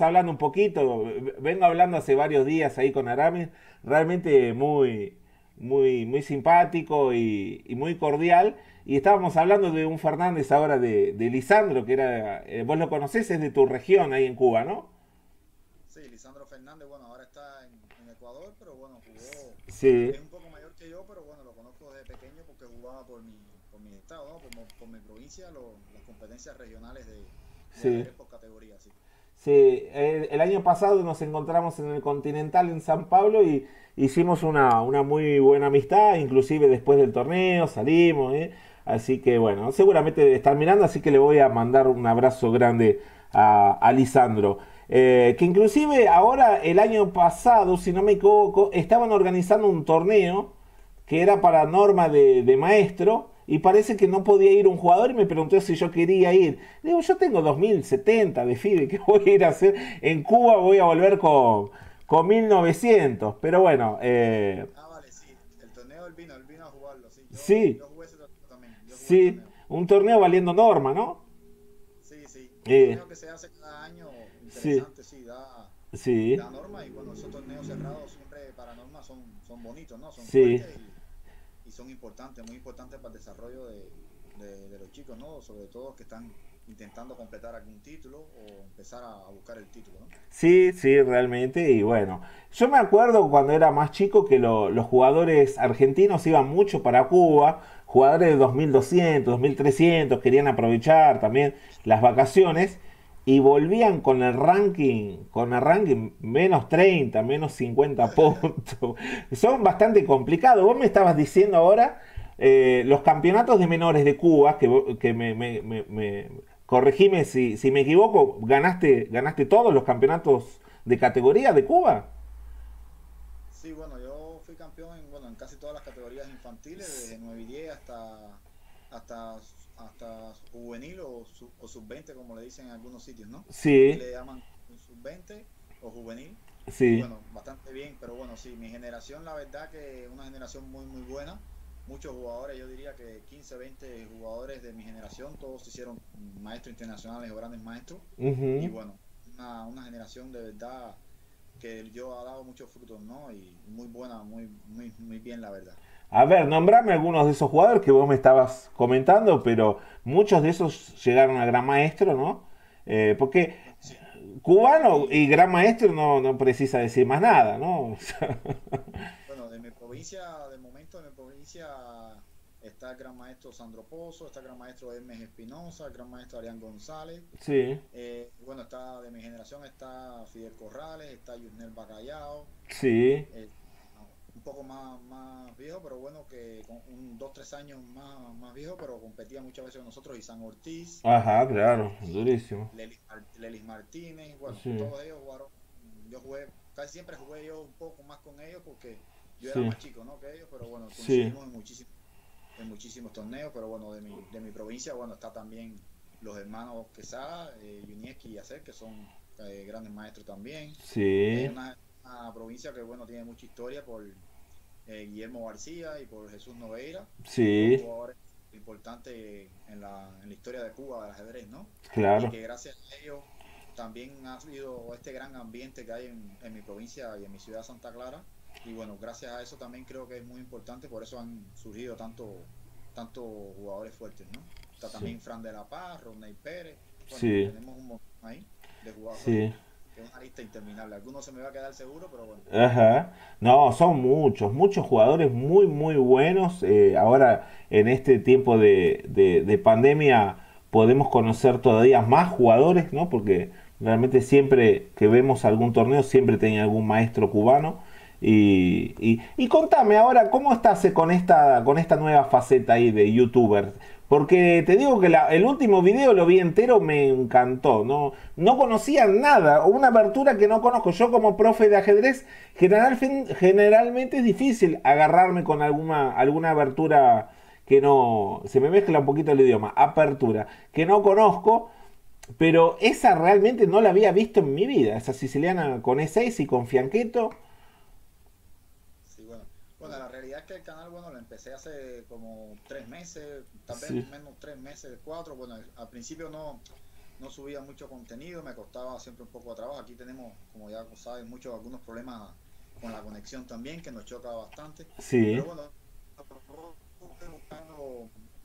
estábamos hablando un poquito, vengo hablando hace varios días ahí con Aramis, realmente muy simpático y muy cordial. Y estábamos hablando de un Fernández ahora de Lisandro, que era, vos lo conocés, es de tu región ahí en Cuba, ¿no? Sí, Lisandro Fernández, bueno, ahora está en Ecuador, pero bueno, jugó, Sí, es un poco mayor que yo, pero bueno, lo conozco desde pequeño porque jugaba por mi estado, ¿no? Por mi provincia, las competencias regionales de sí. ajedrez por categoría, sí. Sí, el año pasado nos encontramos en el Continental en San Pablo y hicimos una muy buena amistad, inclusive después del torneo salimos, ¿eh? Así que bueno, seguramente debe estar mirando, así que le voy a mandar un abrazo grande a Lisandro. Que inclusive ahora, el año pasado, si no me equivoco, estaban organizando un torneo que era para norma de maestro y parece que no podía ir un jugador y me preguntó si yo quería ir. Digo, yo tengo 2070 de FIDE, ¿qué voy a ir a hacer? En Cuba voy a volver con 1900, pero bueno, Ah, vale, sí, el torneo él vino a jugarlo, sí, sí, yo jugué ese torneo también, yo jugué el sí, torneo. un torneo valiendo norma, ¿no? Sí, sí, un Eh, torneo que se hace cada año, sí, interesante, sí, sí, da norma y bueno, esos torneos cerrados siempre para norma son bonitos, ¿no? Son sí. fuertes y son importantes, muy importantes para el desarrollo de los chicos, ¿no? Sobre todo que están intentando completar algún título o empezar a buscar el título, ¿no? Sí, sí, realmente. Y bueno, yo me acuerdo cuando era más chico que los jugadores argentinos iban mucho para Cuba, jugadores de 2200, 2300, querían aprovechar también las vacaciones y volvían con el ranking menos 30, menos 50 puntos. Son bastante complicados. Vos me estabas diciendo ahora los campeonatos de menores de Cuba, que corregime si me equivoco, ganaste todos los campeonatos de categoría de Cuba. Sí, bueno, yo fui campeón bueno, en casi todas las categorías infantiles, desde 9 y 10 hasta, hasta juvenil o sub-20, como le dicen en algunos sitios, ¿no? Aquí Sí, le llaman sub-20 o juvenil. Y sí. bueno, bastante bien, pero bueno, sí, mi generación, la verdad que una generación muy buena. Muchos jugadores, yo diría que 15 20 jugadores de mi generación, todos se hicieron maestros internacionales o grandes maestros. Y Ujú. bueno, una generación de verdad que yo ha dado muchos frutos, ¿no? Y muy buena, muy bien, la verdad. A ver, nombrame algunos de esos jugadores que vos me estabas comentando, pero muchos de esos llegaron a gran maestro, ¿no? Porque Bueno, sí, de cubano y mi, gran maestro no precisa decir más nada, ¿no? bueno, de mi provincia, de momento de mi provincia está el gran maestro Sandro Pozo, está el gran maestro Hermes Espinosa, el gran maestro Arián González. Sí, Bueno, está de mi generación está Fidel Corrales, está Yusnel Bacallao, sí. eh, un poco más viejo, pero bueno, que con 2, 3 años más viejo, pero competía muchas veces con nosotros, y San Ortiz, Ajá, claro, y durísimo. Lelis Martínez, bueno, Sí, todos ellos jugaron. Yo jugué, casi siempre jugué yo un poco más con ellos porque yo era sí, más chico, ¿no? Que ellos, pero bueno, sí. coincidimos en muchísimos torneos, pero bueno, de mi provincia, bueno, está también los hermanos Quesada, Yunieski y Yacer, que son grandes maestros también. Sí, Una provincia que, bueno, tiene mucha historia por Guillermo García y por Jesús Nogueira, dos sí, jugadores importantes en la historia de Cuba del ajedrez, ¿no? Y claro. que gracias a ellos también ha habido este gran ambiente que hay en mi provincia y en mi ciudad Santa Clara. Y bueno, gracias a eso también creo que es muy importante, por eso han surgido tantos jugadores fuertes, ¿no? Está Sí, también Fran de la Paz, Rodney Pérez. Bueno, sí, tenemos un montón ahí de jugadores sí. que es una lista interminable. Algunos se me va a quedar seguro, pero bueno. Ajá. No, son muchos jugadores muy buenos. Ahora, en este tiempo de pandemia, podemos conocer todavía más jugadores, ¿no? Porque realmente siempre que vemos algún torneo, siempre tenía algún maestro cubano. Y contame ahora, ¿cómo estás con esta nueva faceta ahí de youtuber? Porque te digo que el último video lo vi entero, me encantó. No conocía nada, una abertura que no conozco. Yo como profe de ajedrez, generalmente es difícil agarrarme con alguna abertura que no... Se me mezcla un poquito el idioma, apertura, que no conozco, pero esa realmente no la había visto en mi vida. Esa siciliana con E6 y con Fianqueto. Sí, bueno. Bueno, la realidad es que el canal, bueno, lo empecé hace como 3 meses, tal vez Sí, menos 3 meses, 4. Bueno, al principio no subía mucho contenido, me costaba siempre un poco de trabajo. Aquí tenemos, como ya saben, algunos problemas con la conexión también, que nos choca bastante. Sí, Pero bueno, estoy buscando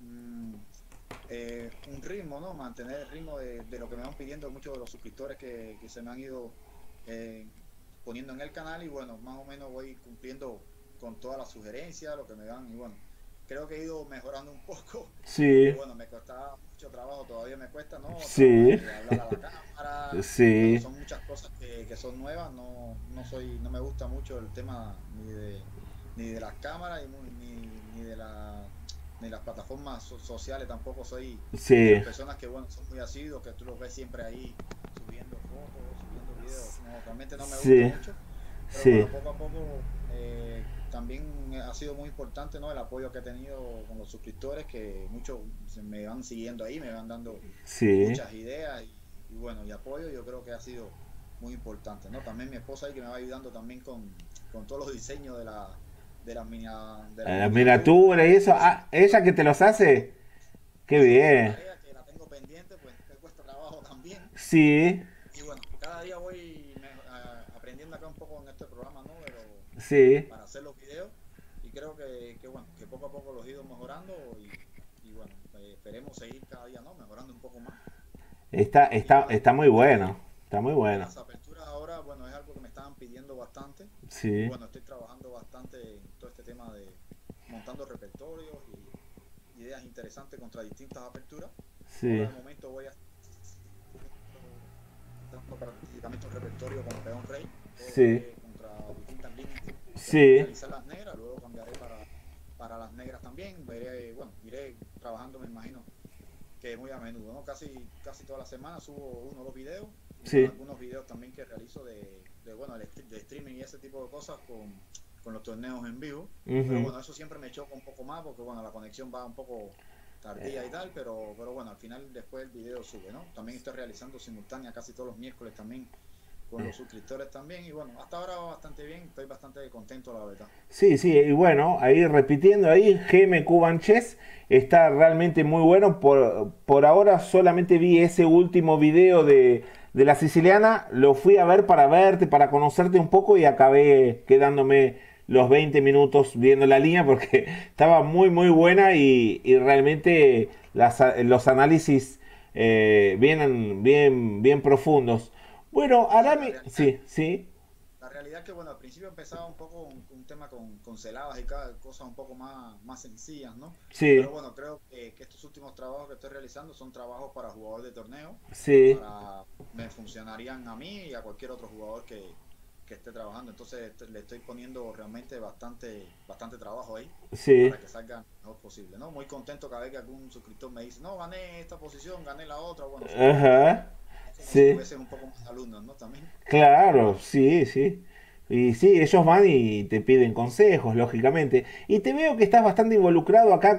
un ritmo, ¿no? Mantener el ritmo de lo que me van pidiendo muchos de los suscriptores que se me han ido eh, poniendo en el canal, y bueno, más o menos voy cumpliendo con todas las sugerencias, lo que me dan, y bueno, creo que he ido mejorando un poco, porque sí, bueno, me costaba mucho trabajo, todavía me cuesta, ¿no? sí, Hablar a la cámara, bueno, sí, son muchas cosas que son nuevas, no me gusta mucho el tema ni de las cámaras, ni de ni las plataformas sociales, tampoco soy de las sí, personas que, bueno, son muy asiduos, que tú los ves siempre ahí subiendo fotos, subiendo videos. No, realmente no me gusta sí, mucho, pero sí, bueno, poco a poco también ha sido muy importante, ¿no? El apoyo que he tenido con los suscriptores, que muchos me van siguiendo ahí, me van dando sí. muchas ideas y bueno, y apoyo, yo creo que ha sido muy importante, ¿no? También mi esposa ahí que me va ayudando también con todos los diseños de las La miniaturas, miniatura y eso, eso, ah, ella que te los hace, qué esa es otra bien. tarea que la tengo pendiente, pues me cuesta trabajo también. Sí, Y bueno, cada día voy aprendiendo acá un poco en este programa, ¿no? sí. Para hacer los videos. Y creo bueno, que poco a poco los he ido mejorando y bueno, esperemos seguir cada día, ¿no? Mejorando un poco más. Y bueno, Está muy bueno, está muy de bueno. las aperturas ahora, bueno, es algo que me estaban pidiendo bastante. Y Sí, bueno, estoy trabajando bastante en todo este tema de montando repertorios y ideas interesantes contra distintas aperturas. Ahora sí, de momento voy a prácticamente un repertorio con Peón Rey, todo lo sí, que es contra distintas líneas. Tengo que sí. finalizar las negras, luego cambiaré para las negras también. Veré, bueno, iré trabajando, me imagino, que muy a menudo, ¿no? Casi todas las semanas subo uno o dos videos, y bueno, Sí. algunos videos también que realizo bueno, de streaming y ese tipo de cosas con los torneos en vivo. Pero Ujú. bueno, eso siempre me choca un poco más porque bueno, la conexión va un poco tardía y tal, pero bueno, al final después el video sube, ¿no? También estoy realizando simultánea casi todos los miércoles también con los suscriptores también, y bueno, hasta ahora va bastante bien, estoy bastante contento la verdad. Sí, sí, y bueno, ahí repitiendo ahí, GM Cuban Chess está realmente muy bueno. Por ahora solamente vi ese último video de la siciliana, lo fui a ver para verte, para conocerte un poco y acabé quedándome los 20 minutos viendo la línea porque estaba muy muy buena y realmente los análisis bien profundos. Bueno, Sí, Arami, sí, sí, la realidad es que bueno, al principio empezaba un poco un tema con celadas y cosas un poco más sencillas, ¿no? Pero sí, bueno, creo que estos últimos trabajos que estoy realizando son trabajos para jugadores de torneo, sí, me funcionarían a mí y a cualquier otro jugador que esté trabajando. Entonces le estoy poniendo realmente bastante trabajo ahí sí. para que salga lo mejor posible, ¿no? Muy contento cada vez que algún suscriptor me dice, no, gané esta posición, gané la otra. Bueno, eso Ajá, es como si sí, tuviesen un poco más de alumnos, ¿no? También. claro, sí, sí. Y sí, ellos van y te piden consejos, lógicamente. Y te veo que estás bastante involucrado acá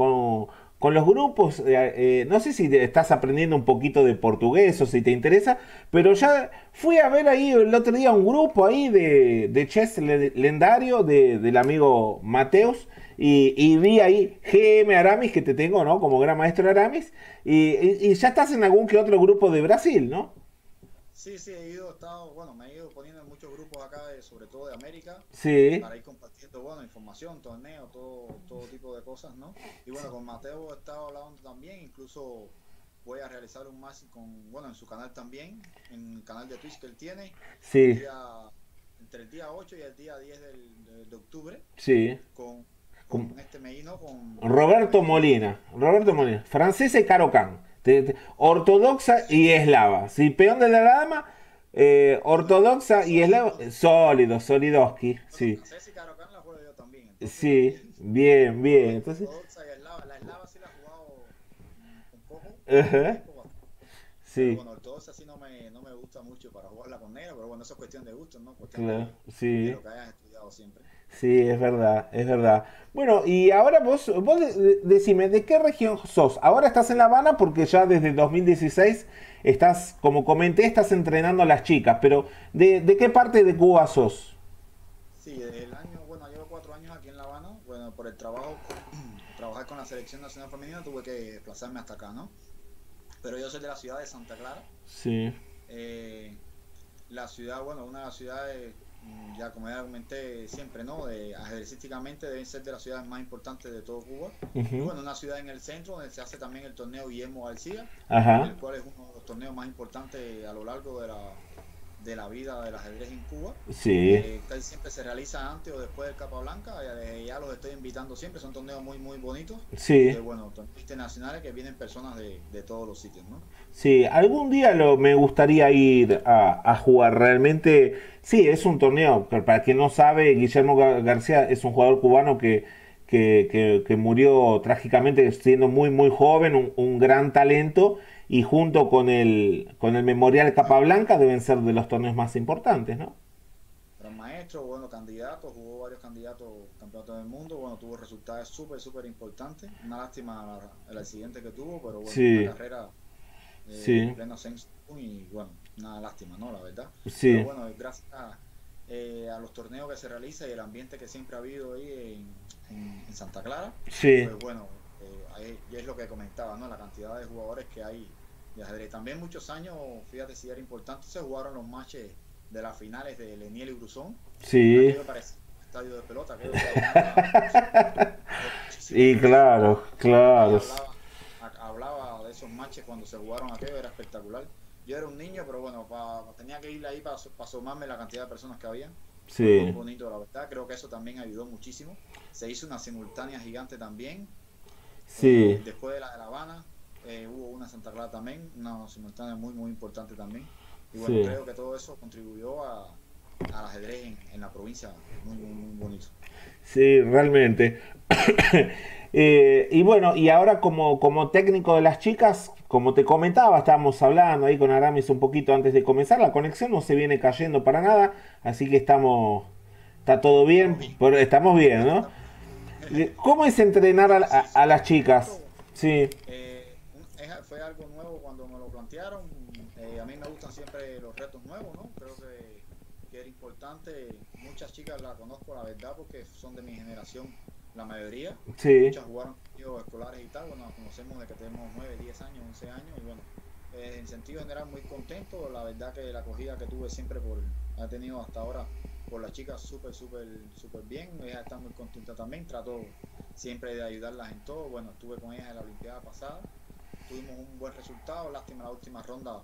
con los grupos. No sé si estás aprendiendo un poquito de portugués o si te interesa, pero ya fui a ver ahí el otro día un grupo ahí de chess lendario del amigo Mateus. Y vi ahí GM Aramis, que te tengo, ¿no? Como gran maestro de Aramis. Y ya estás en algún que otro grupo de Brasil, ¿no? Sí, sí, bueno, me he ido poniendo en muchos grupos acá, sobre todo de América, Sí, para ir compartiendo, bueno, información, torneos, todo tipo de cosas, ¿no? Y bueno, con Mateo he estado hablando también, incluso voy a realizar un más bueno, en su canal también, en el canal de Twitch que él tiene, el sí, día, entre el día 8 y el día 10 de octubre, sí. con, Com- con este Meino, con Roberto Meino Molina, Roberto Molina. Molina, francesa y Carocán, ortodoxa y eslava. Sí, peón de la dama, Bueno, ortodoxa y sólido, eslava, sólido, Solidoski, bueno, sí, francés y Carocán la juego yo también, entonces sí, también. bien, bien. También Entonces, ortodoxa y eslava. La eslava sí la he jugado un poco, un ajá, tiempo bastante. Pero sí, bueno, ortodoxa sí no me gusta mucho para jugarla con negra, pero bueno, eso es cuestión de gusto, ¿no? Cuestión claro, de sí. lo que hayas estudiado siempre. Sí, es verdad, es verdad. Bueno, y ahora vos decime, ¿de qué región sos? Ahora estás en La Habana porque ya desde 2016 estás, como comenté, estás entrenando a las chicas, pero ¿de qué parte de Cuba sos? Sí, desde el año, bueno, llevo 4 años aquí en La Habana. Bueno, por el trabajo, trabajar con la selección nacional femenina, tuve que desplazarme hasta acá, ¿no? pero yo soy de la ciudad de Santa Clara. Sí. Eh, la ciudad, bueno, una de las ciudades, ya como ya comenté siempre, ¿no? Ajedrecísticamente deben ser de las ciudades más importantes de todo Cuba. Y Ujú. bueno, una ciudad en el centro donde se hace también el torneo Guillermo García, Ajá. el cual es uno de los torneos más importantes a lo largo de la vida del ajedrez en Cuba. Sí. Casi siempre se realiza antes o después del Capablanca, ya los estoy invitando siempre, son torneos muy muy bonitos y Sí. que bueno, torneos internacionales que vienen personas de todos los sitios, ¿no? Sí, algún día me gustaría ir a jugar. Realmente, sí, es un torneo. Pero para quien no sabe, Guillermo García es un jugador cubano que murió trágicamente siendo muy, muy joven, un gran talento. Y junto con el Memorial Capablanca deben ser de los torneos más importantes, ¿no? Gran maestro, bueno, candidato, jugó varios candidatos, campeonatos del mundo, bueno, tuvo resultados súper, súper importantes. Una lástima el accidente que tuvo, pero bueno, una Sí, carrera en sí, pleno ascenso y bueno, una lástima, ¿no? La verdad. Pero sí, bueno, gracias a los torneos que se realiza y el ambiente que siempre ha habido ahí en Santa Clara, sí, pues bueno, y es lo que comentaba, ¿no? La cantidad de jugadores que hay de ajedrez. También muchos años, fíjate si era importante, se jugaron los matches de las finales de Leniel y Brusón. sí. Aquello parecía un estadio de pelota, aquello se llenaba muchísimo, muchísimo, Y muchísimo. claro, La calle claro. hablaba de esos matches cuando se jugaron aquello, era espectacular. Yo era un niño, pero bueno, tenía que ir ahí para asomarme la cantidad de personas que había. Fue muy Sí, bonito, la verdad. Creo que eso también ayudó muchísimo. Se hizo una simultánea gigante también. sí, Después de la de La Habana, hubo una en Santa Clara también, una simultánea muy, muy importante también. Y bueno, sí. creo que todo eso contribuyó al ajedrez en la provincia, muy, muy, muy bonito. Sí, realmente. Y bueno, y ahora como técnico de las chicas, como te comentaba, estábamos hablando ahí con Aramis un poquito antes de comenzar, la conexión no se viene cayendo para nada, así que está todo bien, Estamos bien, pero estamos bien, aquí ¿no? estamos. ¿Cómo es entrenar Bueno, sí, a las te chicas? comento. Sí, Fue algo nuevo cuando me lo plantearon. A mí me gustan siempre los retos nuevos, ¿no? Creo que era importante. Muchas chicas las conozco, la verdad, porque son de mi generación, la mayoría. sí, Muchas jugaron conmigo escolares y tal. Bueno, nos conocemos de que tenemos 9 10 años, 11 años. Y bueno, en sentido general, muy contento. La verdad que la acogida que tuve siempre ha tenido hasta ahora por las chicas súper, súper, súper bien. Ellas están muy contentas también. Trato siempre de ayudarlas en todo. Bueno, estuve con ellas en la Olimpiada pasada, tuvimos un buen resultado, lástima la última ronda,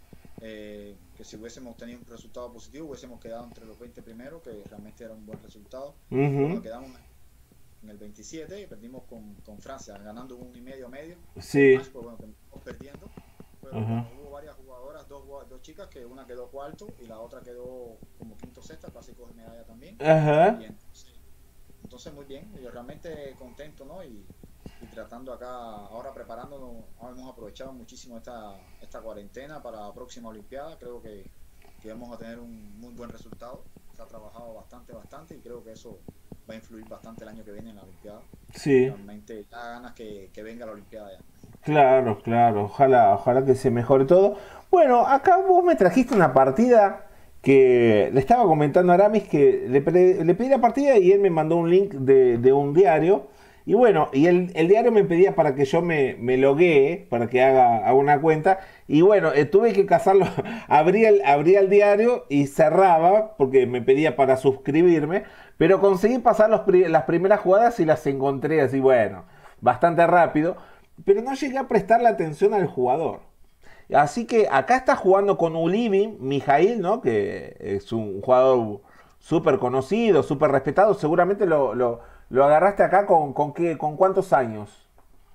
que si hubiésemos tenido un resultado positivo hubiésemos quedado entre los 20 primeros, que realmente era un buen resultado. Y bueno, ujú, quedamos en el 27 y perdimos con Francia, ganando un 1,5 medio. El sí, match, pues bueno, terminamos perdiendo. Pero ajá, bueno, hubo varias jugadoras, dos chicas, que una quedó cuarto y la otra quedó como quinto sexta, casi coge medalla también. ajá, Y entonces muy bien, yo realmente contento, ¿no? Y tratando acá, ahora preparándonos, hemos aprovechado muchísimo esta cuarentena para la próxima Olimpiada. Creo que vamos a tener un muy buen resultado. Se ha trabajado bastante, bastante y creo que eso va a influir bastante el año que viene en la Olimpiada. sí. Realmente da ganas que venga la Olimpiada ya. Claro, claro, ojalá que se mejore todo. Bueno, acá vos me trajiste una partida que le estaba comentando a Aramis que le pedí la partida y él me mandó un link de un diario. Y bueno, y el diario me pedía para que yo me loguee, para que haga una cuenta. Y bueno, tuve que casarlo. Abría el diario y cerraba, porque me pedía para suscribirme. Pero conseguí pasar las primeras jugadas y las encontré así, bueno, bastante rápido, pero no llegué a prestarle atención al jugador. Así que acá está jugando con Ulivin, Mijail, ¿no? Que es un jugador súper conocido, súper respetado. Seguramente lo agarraste acá con cuántos años.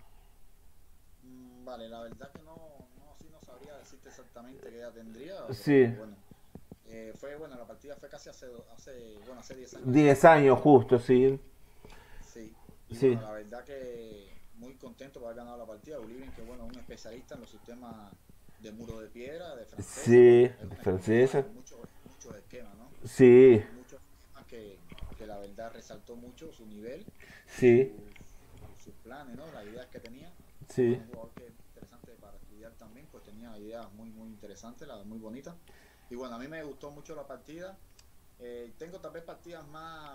Vale, la verdad que no, sí no sabría decirte exactamente qué edad tendría, pero Sí, bueno, bueno, la partida fue casi hace 10 años ya. 10 años justo, sí. Sí, y Sí, bueno, la verdad que muy contento por haber ganado la partida. Oliven, que bueno, un especialista en los sistemas de muro de piedra, de francesa, bueno, sí, es un especialista francesa. en muchos esquemas, ¿no? Sí, Muchos esquemas que la verdad resaltó mucho su nivel y sí, sus planes, ¿no? Las ideas que tenía. Es sí, un jugador que es interesante para estudiar también, pues tenía ideas muy, muy interesantes, muy bonitas. Y bueno, a mí me gustó mucho la partida. Tengo tal vez partidas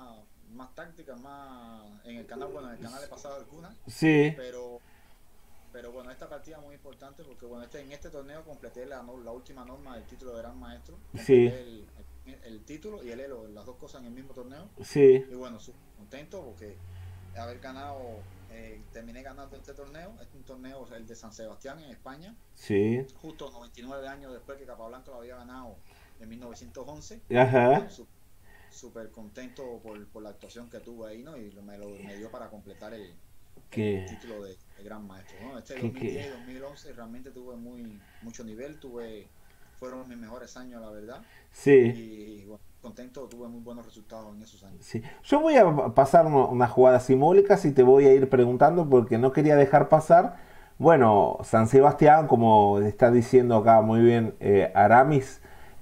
más tácticas, más en el canal. Bueno, en el canal he pasado algunas, sí, pero pero bueno, esta partida es muy importante porque bueno, en este torneo completé la última norma del título de Gran Maestro, Sí, completé el título y el Elo, las dos cosas en el mismo torneo, sí, y bueno, súper contento porque haber ganado, terminé ganando este torneo, es un torneo, el de San Sebastián en España, sí. justo 99 años después que Capablanca lo había ganado en 1911, y Ajá. bueno, súper contento por la actuación que tuve ahí, ¿no? Y me dio para completar el Que, título de Gran Maestro, ¿no? Este que. 2010 y 2011 realmente tuve mucho nivel, fueron mis mejores años, la verdad, Sí, y bueno, contento, tuve muy buenos resultados en esos años. sí. Yo voy a pasar unas jugadas simbólicas y te voy a ir preguntando porque no quería dejar pasar. Bueno, San Sebastián, como está diciendo acá muy bien Aramis,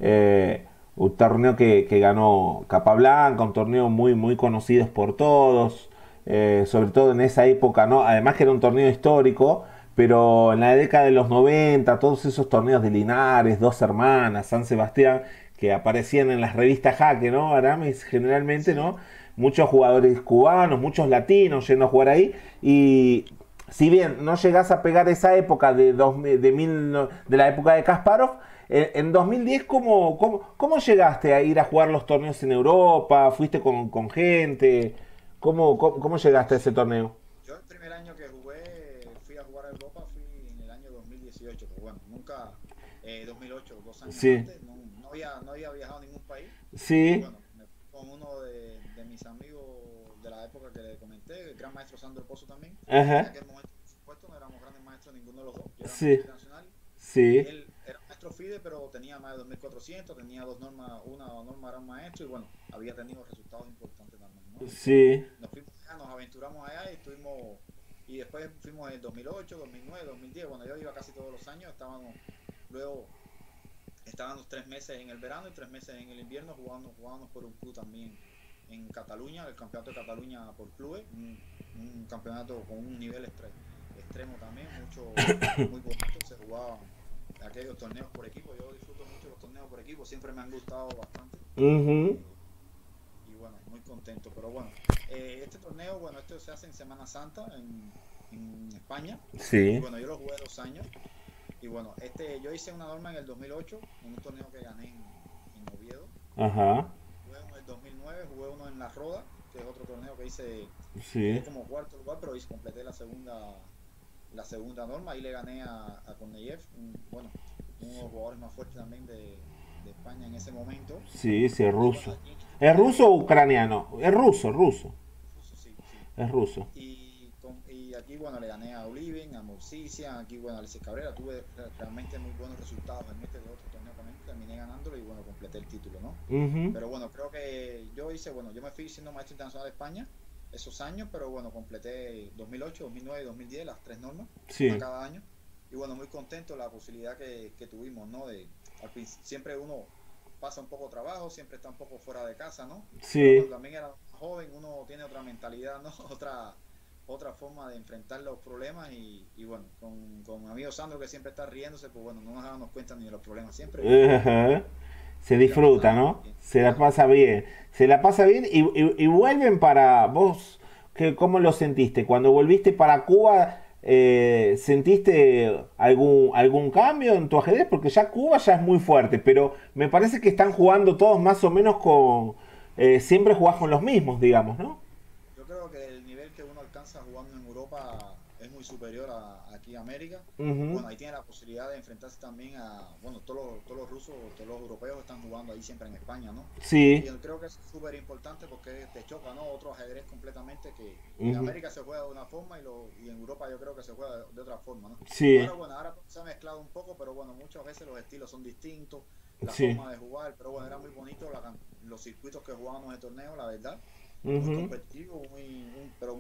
un torneo que ganó Capablanca, un torneo muy, muy conocido por todos, sobre todo en esa época, ¿no? Además que era un torneo histórico, pero en la década de los 90 todos esos torneos de Linares, Dos Hermanas, San Sebastián, que aparecían en las revistas Jaque, ¿no? Aramis, generalmente, Sí, ¿no? Muchos jugadores cubanos, muchos latinos yendo a jugar ahí. Y si bien no llegás a pegar esa época de la época de Kasparov, en 2010, ¿cómo llegaste a ir a jugar los torneos en Europa? ¿Fuiste con gente? ¿Cómo llegaste a ese torneo? yo el primer año que jugué, fui a jugar a Europa, fui en el año 2018, pero bueno, nunca, 2008, 2 años Sí, antes, no había viajado a ningún país. Y sí, bueno, me fui con uno de mis amigos de la época que le comenté, el gran maestro Sandro Pozo también. En ajá, aquel momento, por supuesto, no éramos grandes maestros ninguno de los dos, yo era maestro sí, internacional. sí, Él era maestro FIDE, pero tenía más de 2400, tenía dos normas, una norma gran maestro y bueno, había tenido resultados importantes también, ¿no? Y bueno, sí, nos fuimos allá, nos aventuramos allá y estuvimos, y después fuimos en el 2008, 2009, 2010, bueno, yo iba casi todos los años, luego estábamos 3 meses en el verano y 3 meses en el invierno jugando por un club también en Cataluña, el campeonato de Cataluña por clubes, un campeonato con un nivel extremo también, muy bonito, se jugaban aquellos torneos por equipo, yo disfruto mucho los torneos por equipo, siempre me han gustado bastante, ujú, eh, y bueno, muy contento, pero bueno, este torneo, bueno, esto se hace en Semana Santa en España, y sí, bueno, yo lo jugué 2 años, y bueno, yo hice una norma en el 2008, en un torneo que gané en Oviedo. ajá, Jugué uno en el 2009, jugué uno en La Roda, que es otro torneo que sí, quedé como cuarto lugar, pero completé la segunda norma. Ahí le gané a Korneyev, bueno, uno de los jugadores más fuertes también de España en ese momento. sí, sí, es Y bueno, ruso. ¿Es aquí ruso o con ucraniano? Es ruso, ruso, sí, sí. es ruso. Y aquí, bueno, le gané a Oliven, a Morcicia, aquí, bueno, a Alexis Cabrera. Tuve realmente muy buenos resultados en este otro torneo también. Terminé ganándolo y, bueno, completé el título, ¿no? Ujú, Pero bueno, creo que yo me fui siendo maestro internacional de España esos años, pero bueno, completé 2008, 2009 y 2010 las tres normas, una sí, cada año. Y bueno, muy contento la posibilidad que tuvimos, ¿no? Siempre uno pasa un poco de trabajo, siempre está un poco fuera de casa, ¿no? Pero sí, cuando también era joven, uno tiene otra mentalidad, ¿no? Otra forma de enfrentar los problemas y bueno, con mi amigo Sandro que siempre está riéndose, pues bueno, no nos damos cuenta ni de los problemas siempre ajá. Se y la disfruta, pasamos ¿no? bien. Se la Claro. pasa bien. Se la pasa bien y vuelven para vos. ¿Cómo lo sentiste? Cuando volviste para Cuba, ¿sentiste algún cambio en tu ajedrez? Porque ya Cuba ya es muy fuerte, pero me parece que están jugando todos más o menos con... siempre jugás con los mismos, digamos, ¿no? Yo creo que el nivel que uno alcanza jugando en Europa es muy superior a aquí a América. Y Ujú. bueno, ahí tiene la posibilidad de enfrentarse también bueno, todos los rusos, todos los europeos están jugando ahí siempre en España, ¿no? Y Sí. yo creo que es súper importante porque te choca, ¿no? Otro ajedrez completamente que en Ujú. América se juega de una forma y en Europa yo creo que se juega de otra forma, ¿no? Sí. Ahora, bueno, ahora se ha mezclado un poco, pero bueno, muchas veces los estilos son distintos, la Sí. forma de jugar, pero bueno, era muy bonito los circuitos que jugábamos de torneo, la verdad muy Ujú. competitivo, pero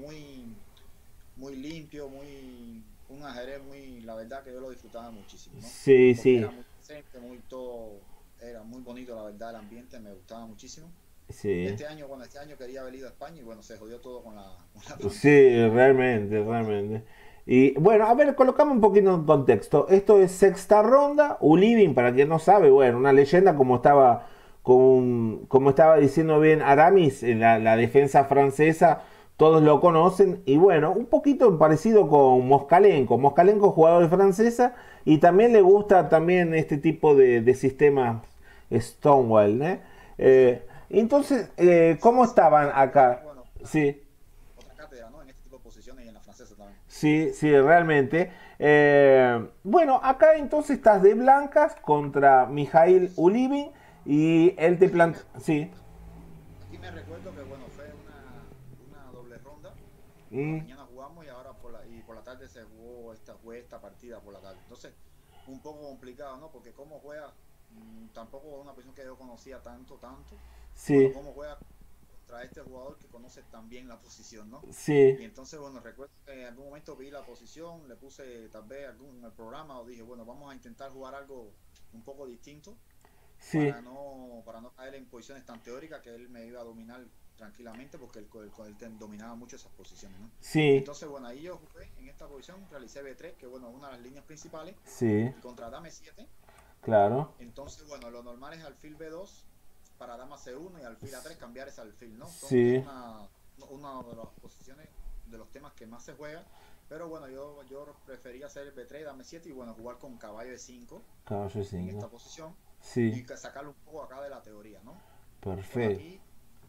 muy limpio, un ajedrez la verdad que yo lo disfrutaba muchísimo, ¿no? Sí, Porque sí. era muy presente, era muy bonito, la verdad, el ambiente me gustaba muchísimo. Sí. Este año quería haber ido a España y bueno, se jodió todo con la pandemia. Sí, realmente, realmente. Y bueno, a ver, colocamos un poquito en contexto. Esto es sexta ronda. Ulivin, para quien no sabe, bueno, una leyenda como estaba diciendo bien Aramis, la defensa francesa, todos lo conocen. Y bueno, un poquito parecido con Moskalenko. Moskalenko es jugador francesa y también le gusta también este tipo de sistemas Stonewall, ¿eh? Entonces, Sí, ¿cómo sí, estaban tiene, acá? bueno, Sí, otra cátedra, ¿no? En este tipo de posiciones y en la francesa también. sí, sí, realmente. Bueno, acá entonces estás de blancas contra Mijail Ulivin y él te Aquí plantea... me, Sí. aquí me recuerdo que, bueno, fue una doble ronda. Por la Mm, mañana jugamos y ahora por la tarde fue esta partida por la tarde. Entonces, un poco complicado, ¿no? Porque cómo juega, tampoco es una posición que yo conocía tanto. Y bueno, sí, cómo juega contra este jugador que conoce tan bien la posición, ¿no? sí, Y entonces, bueno, recuerdo que en algún momento vi la posición, le puse tal vez algún en el programa o dije, bueno, vamos a intentar jugar algo un poco distinto sí, para no caer en posiciones tan teóricas que él me iba a dominar tranquilamente porque él dominaba mucho esas posiciones, ¿no? sí, Entonces, bueno, ahí yo jugué en esta posición, realicé B3, que bueno, una de las líneas principales, sí, y contra dama E7. claro, Entonces, bueno, lo normal es alfil B2 para dama C1 y alfil A3 cambiar ese alfil, ¿no? Es sí, una de las posiciones, de los temas que más se juega. Pero bueno, yo prefería hacer B3, dama E7 y bueno, jugar con caballo E5 caballo en 5, esta posición sí, y sacarlo un poco acá de la teoría, ¿no? Bueno, perfecto, aquí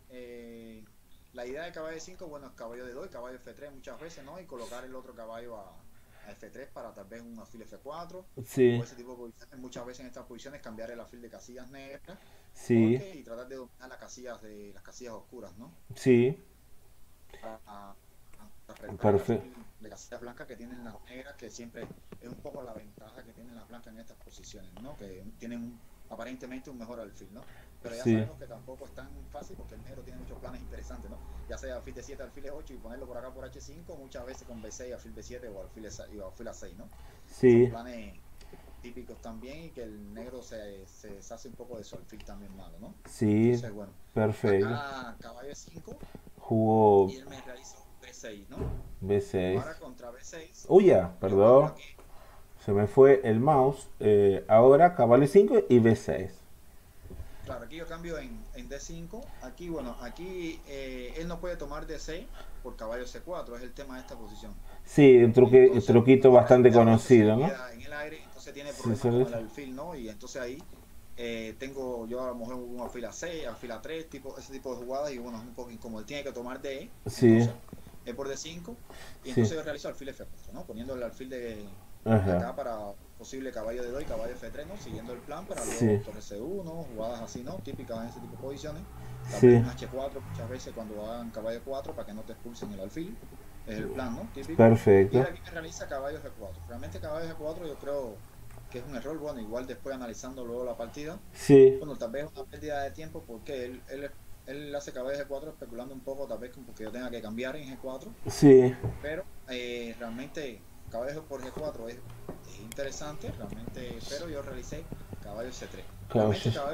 la idea de caballo de 5 bueno, es caballo de 2 y caballo F3 muchas veces, ¿no? Y colocar el otro caballo a F3 para tal vez un alfil F4 o sí, ese tipo de posiciones. Muchas veces en estas posiciones cambiar el alfil de casillas negras sí, porque y tratar de dominar las casillas oscuras, ¿no? sí, Para restar el perfecto, alfil de casillas blancas que tienen las negras, que siempre es un poco la ventaja que tienen las blancas en estas posiciones, ¿no? Que tienen aparentemente un mejor alfil, ¿no? Pero ya sí, sabemos que tampoco es tan fácil porque el negro tiene muchos planes interesantes, ¿no? Ya sea alfil de 7, alfil de 8 y ponerlo por acá por H5, muchas veces con B6, alfil B7 o alfil A6, ¿no? Son sí, planes típicos también y que el negro se deshace un poco de su alfil también malo, ¿no? sí, Entonces, bueno, perfecto. acá caballo E5 Jugó y él me realizó B6, ¿no? B6. Ahora contra B6, Uy, ya, yo cambio perdón, aquí. se me fue el mouse. Ahora caballo 5 y B6. Claro, aquí yo cambio en D5. Aquí, bueno, aquí él no puede tomar D6 por caballo C4, es el tema de esta posición. Sí, un Entonces, truquito bastante realmente se conocido, ¿no? queda en el aire, entonces tiene Sí, problemas con sí, el alfil, ¿no? Y entonces ahí tengo yo a lo mejor un alfil A6, alfil A3, ese tipo de jugadas, y bueno, es un poco incómodo. Él tiene que tomar D, sí, entonces E por D5, y sí, entonces yo realizo alfil F4, ¿no? Poniendo el alfil de ajá, acá para posible caballo de 2 y caballo F3, ¿no? Siguiendo el plan para luego sí, torre C1, jugadas así, ¿no? Típicas en ese tipo de posiciones. Tal vez sí, un H4 muchas veces cuando hagan caballo 4 para que no te expulsen el alfil. Es el plan, ¿no? Típico. Y él perfecto. aquí me realiza caballo G4. Realmente caballo G4 yo creo que es un error. Bueno, igual después analizando luego la partida. Sí, Bueno, tal vez es una pérdida de tiempo porque él hace caballo G4 especulando un poco, tal vez porque yo tenga que cambiar en G4. sí, Pero realmente caballo por G4 es interesante, realmente, pero yo realicé caballo C3. Realmente caballo,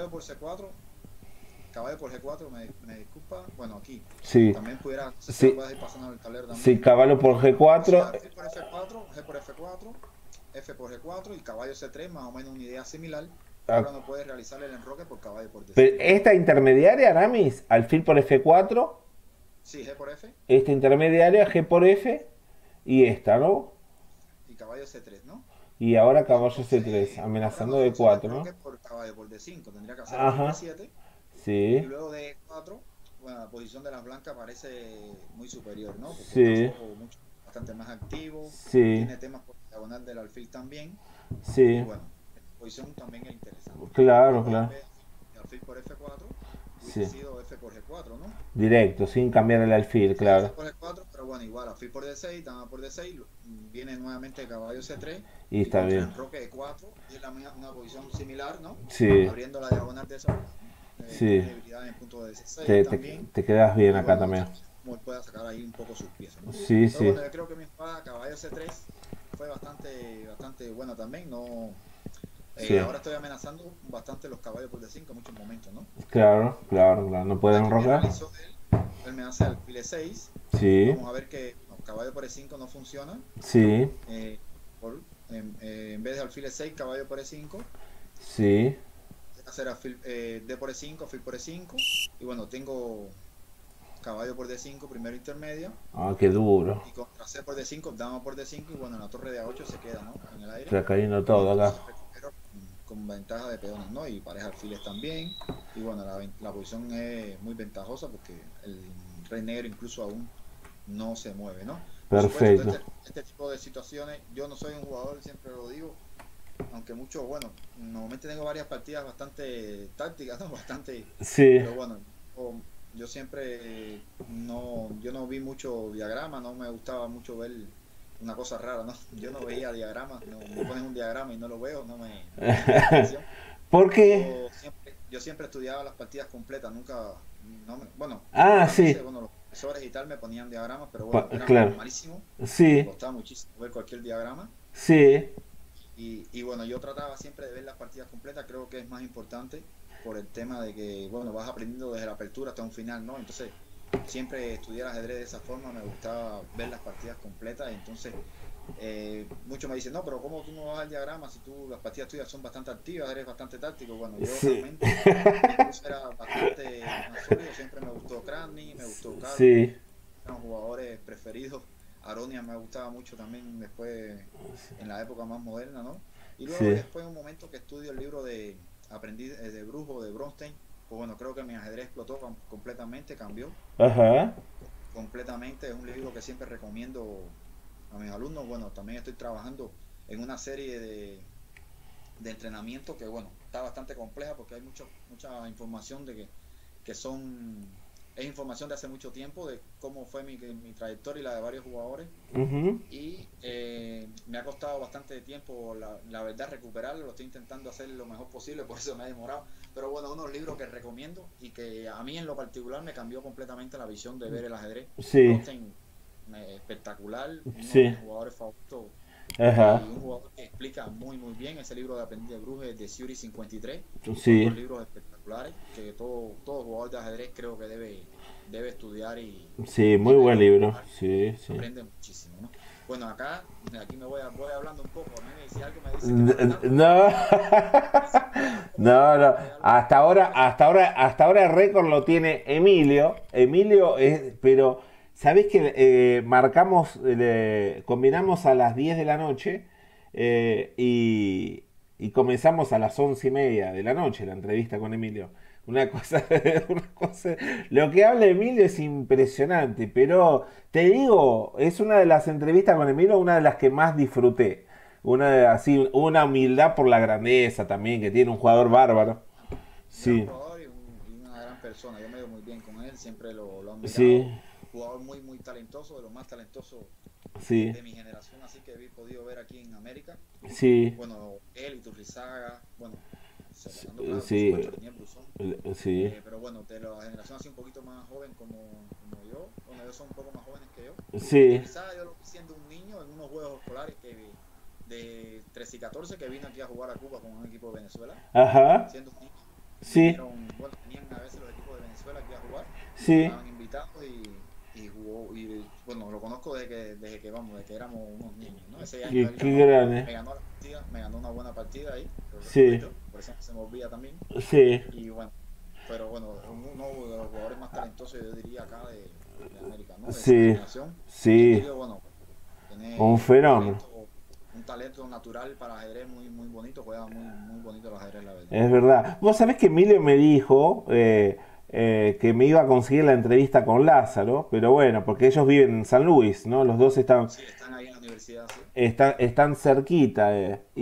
caballo por G4 me disculpa, bueno, aquí sí, también pudiera, no sé si lo sí, puedes ir pasando el tablero sí, también. caballo por O sea, G4. alfil por F4, G por F4, F por G4 y caballo C3, más o menos una idea similar. Ahora no puedes realizar el enroque por caballo por Pero D5, ¿no? esta intermediaria, Aramis, alfil por F4, Sí, G por F esta intermediaria, G por F, y esta, ¿no? y caballo C3, ¿no? Y ahora Y caballo C3, entonces ahora amenazando no de funciona el 4, ¿no? roque por caballo por D5, tendría que hacer alfil Ajá, B7 y sí, luego de E4, bueno, la posición de las blancas parece muy superior, ¿no? Porque está un sí, poco bastante más activo, sí, tiene temas por diagonal del alfil también y sí, bueno, esta posición también es interesante, ¿no? claro, Luego en claro, vez de alfil por F4 hubiese sí, sido F por G4, ¿no? directo, sin cambiar el alfil, Sí, F claro. por G4, pero bueno, igual alfil por D6, dama por D6, viene nuevamente caballo C3 Y y está contra bien, enroque E4, y es una posición similar, ¿no? sí, Abriendo la diagonal de esa, tiene sí, debilidad en el punto de D6 te, te, también, te quedas bien y acá bueno, también. como él pueda sacar ahí un poco sus piezas, ¿no? Sí, Pero sí, bueno, yo creo que mi jugada caballo C3 fue bastante buena también, no, sí, ahora estoy amenazando bastante los caballos por D5 en muchos momentos, ¿no? claro, claro, claro, no pueden Aquí me rogar. realizó él me hace alfil E6, Sí, vamos a ver que no, caballo por E5 no funciona, sí, en vez de alfil E6, caballo por E5, sí, hacer D por E5, alfil por E5, y bueno, tengo caballo por D5, primero intermedio, Ah, qué duro. y contra C por D5, dama por D5, y bueno, en la torre de A8 se queda, ¿no? En el aire, Está cayendo y todo acá. entonces recupero con ventaja de peones, ¿no? Y pareja alfiles también, y bueno, la posición es muy ventajosa porque el rey negro incluso aún no se mueve, ¿no? Por supuesto, Perfecto. este tipo de situaciones, yo no soy un jugador, siempre lo digo, aunque mucho, bueno, normalmente tengo varias partidas bastante tácticas, ¿no? Bastante, Sí, pero bueno, yo siempre yo no vi mucho diagrama, no me gustaba mucho ver una cosa rara, ¿no? Yo no veía diagramas, no me ponen un diagrama y no lo veo, no me llama la atención. ¿por qué? Yo siempre estudiaba las partidas completas, nunca, bueno, Ah, algunas sí, veces, bueno, los profesores y tal me ponían diagramas, pero bueno, eran claro. malísimos, me Sí, costaba muchísimo ver cualquier diagrama. sí, Y bueno, yo trataba siempre de ver las partidas completas, creo que es más importante por el tema de que, bueno, vas aprendiendo desde la apertura hasta un final, ¿no? Entonces, siempre estudiar ajedrez de esa forma, me gustaba ver las partidas completas, entonces, muchos me dicen, no, pero ¿cómo tú no vas al diagrama si tú, las partidas tuyas son bastante activas, eres bastante táctico? Bueno, yo sí, realmente, mi curso era bastante más sólido, siempre me gustó Crani, me gustó Carlos, sí, eran jugadores preferidos. Aronia me gustaba mucho también después, en la época más moderna, ¿no? Y luego sí. después un momento que estudio el libro de Aprendiz de Brujo de Bronstein, pues bueno, creo que mi ajedrez explotó completamente, cambió Ajá. completamente. Es un libro que siempre recomiendo a mis alumnos. Bueno, también estoy trabajando en una serie de entrenamiento que, bueno, está bastante compleja porque hay mucha información que es información de hace mucho tiempo, de cómo fue mi trayectoria y la de varios jugadores. Ujú. Y me ha costado bastante tiempo, la verdad, recuperarlo. Lo estoy intentando hacer lo mejor posible, por eso me ha demorado. Pero bueno, unos libros que recomiendo y que a mí en lo particular me cambió completamente la visión de ver el ajedrez. Sí, Bronstein, espectacular, uno de sí. mis jugadores favoritos Ajá. y un jugador que explica muy bien ese libro de Aprendiz de Brujas de Suri 53. Son dos Sí, libros espectaculares que todo jugador de ajedrez creo que debe estudiar sí, y muy buen leer libro. Sí, sí. aprende muchísimo, ¿no? Bueno, aquí voy hablando un poco. A mí si algo me dice que no hable tanto, No, y si me deja un poco no, picado no. porque hay algo que no me parece. Hasta ahora el récord lo tiene Emilio. Emilio es, pero ¿sabés que marcamos, combinamos a las 10 de la noche eh, y, y comenzamos a las 11:30 de la noche la entrevista con Emilio? Una cosa, una cosa, lo que habla Emilio es impresionante, pero te digo, es una de las entrevistas con Emilio, una de las que más disfruté. Así, una humildad por la grandeza también que tiene un jugador bárbaro. Un gran Sí, jugador y una gran persona. Yo me llevo muy bien con él, siempre lo he sí, admirado. Jugador muy talentoso, de los más talentosos sí, de mi generación, así que he podido ver aquí en América. sí, Bueno, él y Turrizaga, bueno, sí, Fernando Claro, por sí, supuesto, tenía Brusón. sí, Pero bueno, de la generación así un poquito más joven como yo, bueno, ellos son un poco más jóvenes que yo. sí, Iturrizaga yo lo vi siendo un niño en unos juegos escolares de 13 y 14 que vino aquí a jugar a Cuba con un equipo de Venezuela, ajá, siendo un niño. sí, Vinieron, bueno, venían a veces los equipos de Venezuela aquí a jugar, sí. estaban invitados y jugó, y bueno, lo conozco desde que éramos unos niños, ¿no? Ese año él Qué ganó, grande. me ganó la partida, me ganó una buena partida ahí, lo Sí, recuerdo, por eso se me olvida también. sí, Y bueno, pero bueno, uno de los jugadores más talentosos, yo diría, acá de América, ¿no? De esa sí, generación. Y sí. Emilio, bueno, Un tiene fenómeno. un talento natural para ajedrez muy bonito, juega muy bonito el ajedrez, la verdad. Es verdad. Vos sabés que Emilio me dijo que me iba a conseguir la entrevista con Lázaro, pero bueno, porque ellos viven en San Luis, ¿no? Los dos Sí, están ahí en la universidad, sí. están cerquita.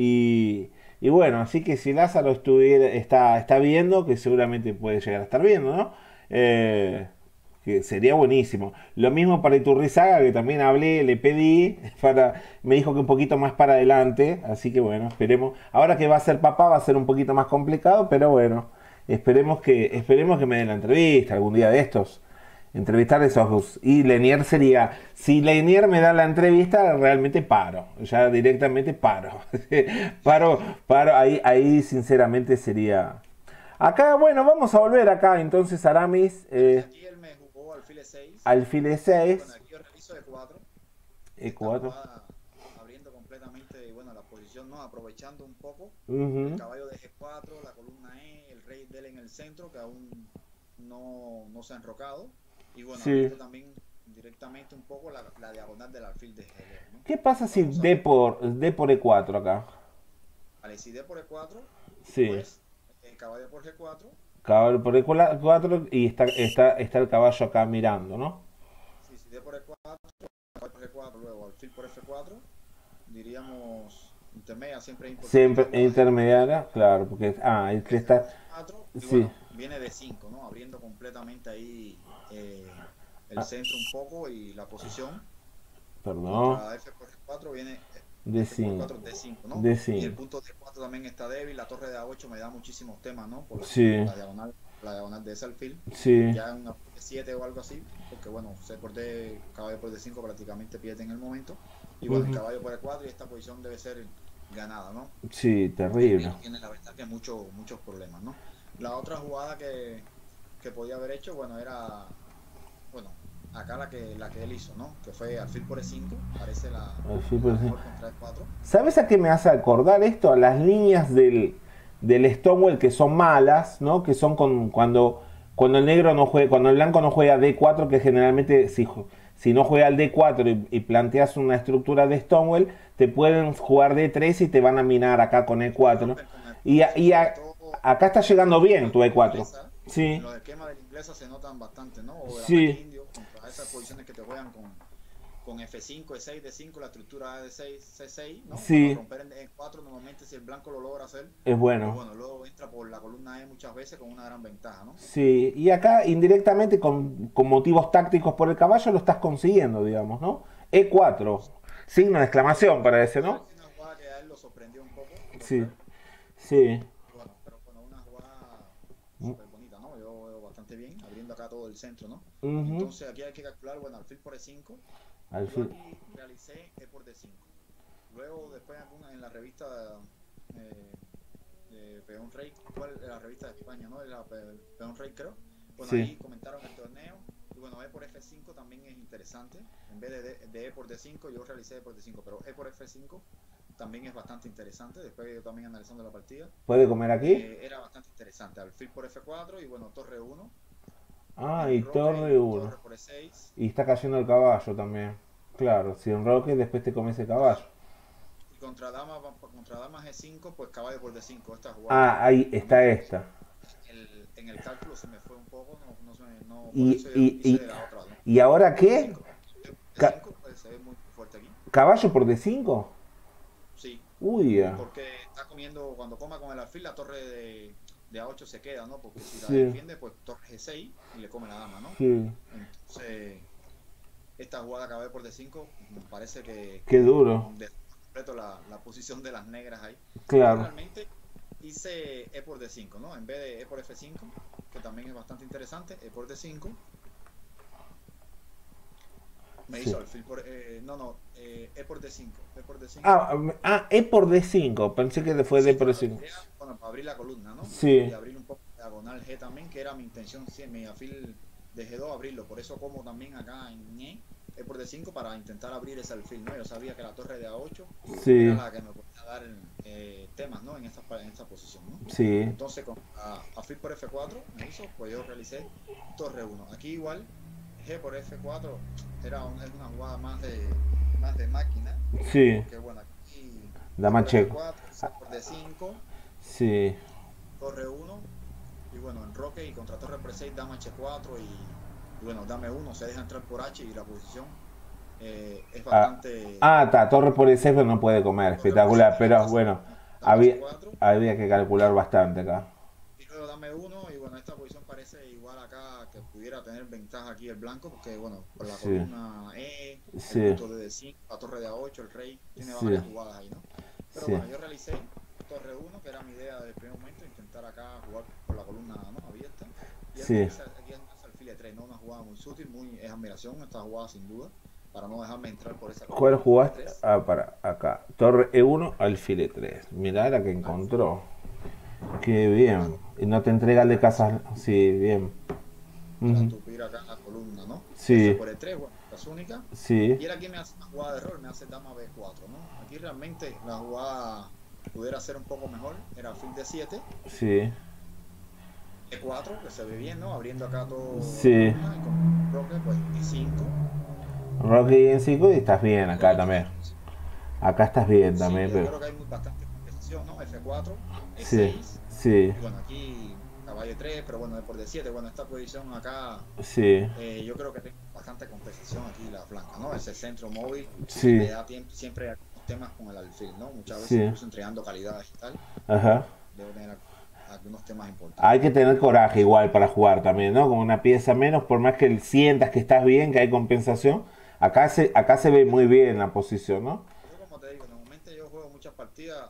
Y bueno, así que si Lázaro está viendo, que seguramente puede llegar a estar viendo, ¿no? Eh, que sería buenísimo. Lo mismo para Iturrizaga, que también hablé, le pedí, me dijo que un poquito más para adelante, así que bueno, esperemos. Ahora que va a ser papá va a ser un poquito más complicado, pero bueno, esperemos que me den la entrevista algún día de estos. Entrevistar a esos dos. Y Lenier sería, si Lenier me da la entrevista, realmente paro, ya directamente paro. paro, paro, ahí sinceramente sería... Acá, bueno, vamos a volver acá entonces, Aramis. Aquí él me jugó alfil E6. Alfil Bueno, 6, aquí yo reviso E4. Esta E4. jugada abriendo completamente, bueno, la posición, ¿no? Aprovechando un poco el Ujú. caballo de G4, la columna E, el rey de él en el centro, que aún no se ha enrocado. Y bueno, Sí. abriendo también directamente un poco la diagonal del alfil de G2, ¿no? ¿Qué pasa si Vamos a ver, D por E4 acá? vale, si D por E4, Sí. pues caballo por G4. Caballo por E4 y está el caballo acá mirando, ¿no? Sí, si D por E4, caballo por G4, luego alfil por F4, diríamos intermedia, siempre es importante Siempre viendo la G4. intermediaria, claro, porque el que F por está. G4, y Sí. bueno, viene de 5, ¿no? Abriendo completamente ahí el Ah, centro un poco y la posición. perdón. Contra F por G4 viene F por D5. 4 D5, ¿no? Y el D5. punto D4 también está débil, la torre de A8 me da muchísimos temas, ¿no? Por Sí. la diagonal de ese alfil, Sí. ya en una D7 o algo así, porque bueno, C por D, caballo por D5 prácticamente pierde en el momento, y bueno, el Ujú. caballo por E4 y esta posición debe ser ganada, ¿no? Sí, terrible. Tiene la verdad que muchos problemas, ¿no? La otra jugada que podía haber hecho, bueno, era, bueno, acá la que él hizo, ¿no? Que fue alfil por E5, parece Así la por sí. mejor contra E4. ¿Sabes a qué me hace acordar esto? A las líneas del Stonewall que son malas, ¿no? Que son cuando el negro no juega, cuando el blanco no juega D4, que generalmente si no juega el D4 y planteas una estructura de Stonewall, te pueden jugar D3 y te van a minar acá con Y te E4. rompen con Y, E4, sí, sobre todo acá está en llegando los bien esquemas tu de la E4. inglesa, en Sí, los esquemas de la inglesa se notan bastante, ¿no? O del ataque sí, indio, contra esas posiciones que te juegan con F5, E6, D5, la estructura A D6, C6, ¿no? Bueno, sí, romper en E4 normalmente si el blanco lo logra hacer, es pues bueno. bueno, luego entra por la columna E muchas veces con una gran ventaja, ¿no? Sí, y acá indirectamente con motivos tácticos por el caballo lo estás consiguiendo, digamos, ¿no? E4, signo de exclamación para ese, Puede haber ¿no? sido una jugada que a él lo sorprendió un poco, yo Sí, creo. sí, Y bueno, pero bueno, una jugada súper bonita, ¿no? Yo veo bastante bien, abriendo acá todo el centro, ¿no? ujú, Entonces aquí hay que calcular, bueno, alfil por E5. al Yo fin. aquí realicé E por D5. Luego, después en la revista eh, de Peón Rey, ¿cuál es la revista de España, no? De la Peón Rey, creo. Bueno, Sí, ahí comentaron el torneo. Y bueno, E por F5 también es interesante. En vez de E por D5, yo realicé E por D5, pero E por F5 también es bastante interesante. Después yo también analizando la partida, ¿puede comer aquí? era bastante interesante. Alfil por F4 y bueno, torre 1, Ah, y enroque torre y 1. torre por E6. Y está cayendo el caballo también. Claro, si enroque después te comes el caballo. Y contra dama G5, pues caballo por D5. Esta jugada Ah, ahí a mí está esta. en el cálculo se me fue un poco, por Y, eso yo y, hice y, de la otra, ¿no? ¿Y ahora Por qué? D5. Por Ca- D5 pues, se ve muy fuerte aquí. ¿Caballo por D5? Sí, Uy, porque está comiendo, cuando coma con el alfil, la torre de A8 se queda, ¿no? Porque si la sí, defiende, pues torre G6 y le come la dama, ¿no? sí. Entonces, esta jugada caballo por D5 me parece Qué que duro. completo la posición de las negras ahí. Yo Claro. realmente hice E por D5, ¿no? En vez de E por F5, que también es bastante interesante, E por D5, me Sí. hizo alfil por, E por D5, E por D5. E por D5. Pensé que fue D Sí, por claro, la D5. idea, bueno, para abrir la columna, ¿no? Y Sí, abrir un poco diagonal G también, que era mi intención, sí, mi alfil de G2 abrirlo, por eso como también acá en E por D5 para intentar abrir ese alfil, ¿no? Yo sabía que la torre de A8 era sí, la que me podía dar temas, ¿no? En esta posición, ¿no? sí, Entonces, con alfil por F4 me hizo, pues yo realicé torre 1. Aquí igual, G por F4 es una jugada más de máquina, sí. porque bueno, aquí E Dama por checo. F4, C por D5, Sí, torre 1, y bueno, enroque y contra torre por 6, dama H4 y bueno, dame 1, se deja entrar por H y la posición es Ah, bastante está, torre por el cero no puede comer, torre por espectacular, 6 pero fácil, bueno, ¿no? Dama había, H4 había que calcular bastante acá. y luego dame 1 y bueno, esta posición parece igual acá que pudiera tener ventaja aquí el blanco porque bueno, por la Sí, columna el sí, punto de D5, la torre de A8, el rey, tiene sí, varias jugadas ahí, ¿no? Pero sí, bueno, yo realicé torre 1, que era mi idea desde el primer momento, intentar acá jugar por la columna, ¿no? Abierta. Y él me sí. dice aquí es más alfil E3, ¿no? Una jugada muy sutil, es admiración esta jugada sin duda, para no dejarme entrar por esa ¿Cuál columna, alfil jugaste? E3. Ah, para acá. Torre E1, alfil E3. Mirá la que Claro, encontró. Qué bien. claro, Y no te entrega el de casas. Sí, bien. para Ujú. tupir acá la columna, ¿no? F Sí, por E3, bueno, esta es única. sí, Y él aquí me hace una jugada de error, me hace dama B4, ¿no? Aquí realmente la jugada pudiera ser un poco mejor, era alfil D7, sí, E4, que se ve bien, ¿no? Abriendo acá todo la Sí. luna y con Roque, pues E5. Rocky en 5 y estás bien acá Caballo también. F5. Acá estás bien Sí, también, yo pero... creo que hay bastante compensación, ¿no? F4, Sí, E6. sí, Y bueno, aquí caballo 3, pero bueno, por D7. Bueno, esta posición acá, sí, yo creo que tengo bastante compensación aquí la flanca, ¿no? Ese centro móvil y sí, me da tiempo, siempre algunos temas con el alfil, ¿no? Muchas veces sí. incluso entregando calidades y tal, Ajá. debo tener algunos temas Hay importantes, que ¿no? tener coraje Entonces, igual para jugar también, ¿no? Con una pieza menos, por más que sientas que estás bien, que hay compensación. Acá se ve sí, muy bien la posición, ¿no? yo como te digo, normalmente yo juego muchas partidas,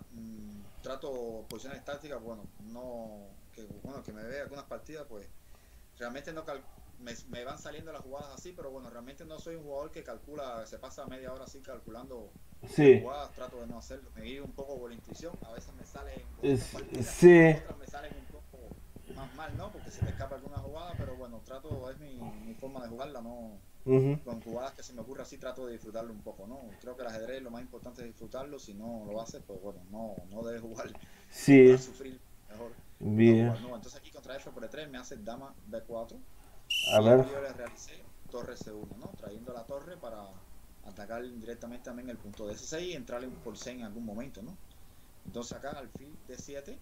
trato posiciones tácticas, bueno, no, que bueno, que me vea algunas partidas, pues realmente no me van saliendo las jugadas así, pero bueno, realmente no soy un jugador que calcula, se pasa media hora así calculando mis Sí, jugadas, trato de no hacerlo, me guío un poco por la intuición, a veces me salen bonitas partidas, sí, otras me salen un poco más mal, ¿no? Porque se me escapa alguna jugada, pero bueno, trato, es mi forma de jugarla, ¿no? ujú, Con jugadas que se me ocurre así trato de disfrutarlo un poco, ¿no? Creo que el ajedrez lo más importante es disfrutarlo, si no lo haces, pues bueno, no debes jugar para sí, sufrir, mejor no bien. jugar, ¿no? Entonces aquí contra F por E3 me hace dama B4 A y ver, aquí yo le realicé torre C1, ¿no? Trayendo la torre para atacar directamente también el punto de S6 y entrarle por C en algún momento, ¿no? Entonces acá alfil D7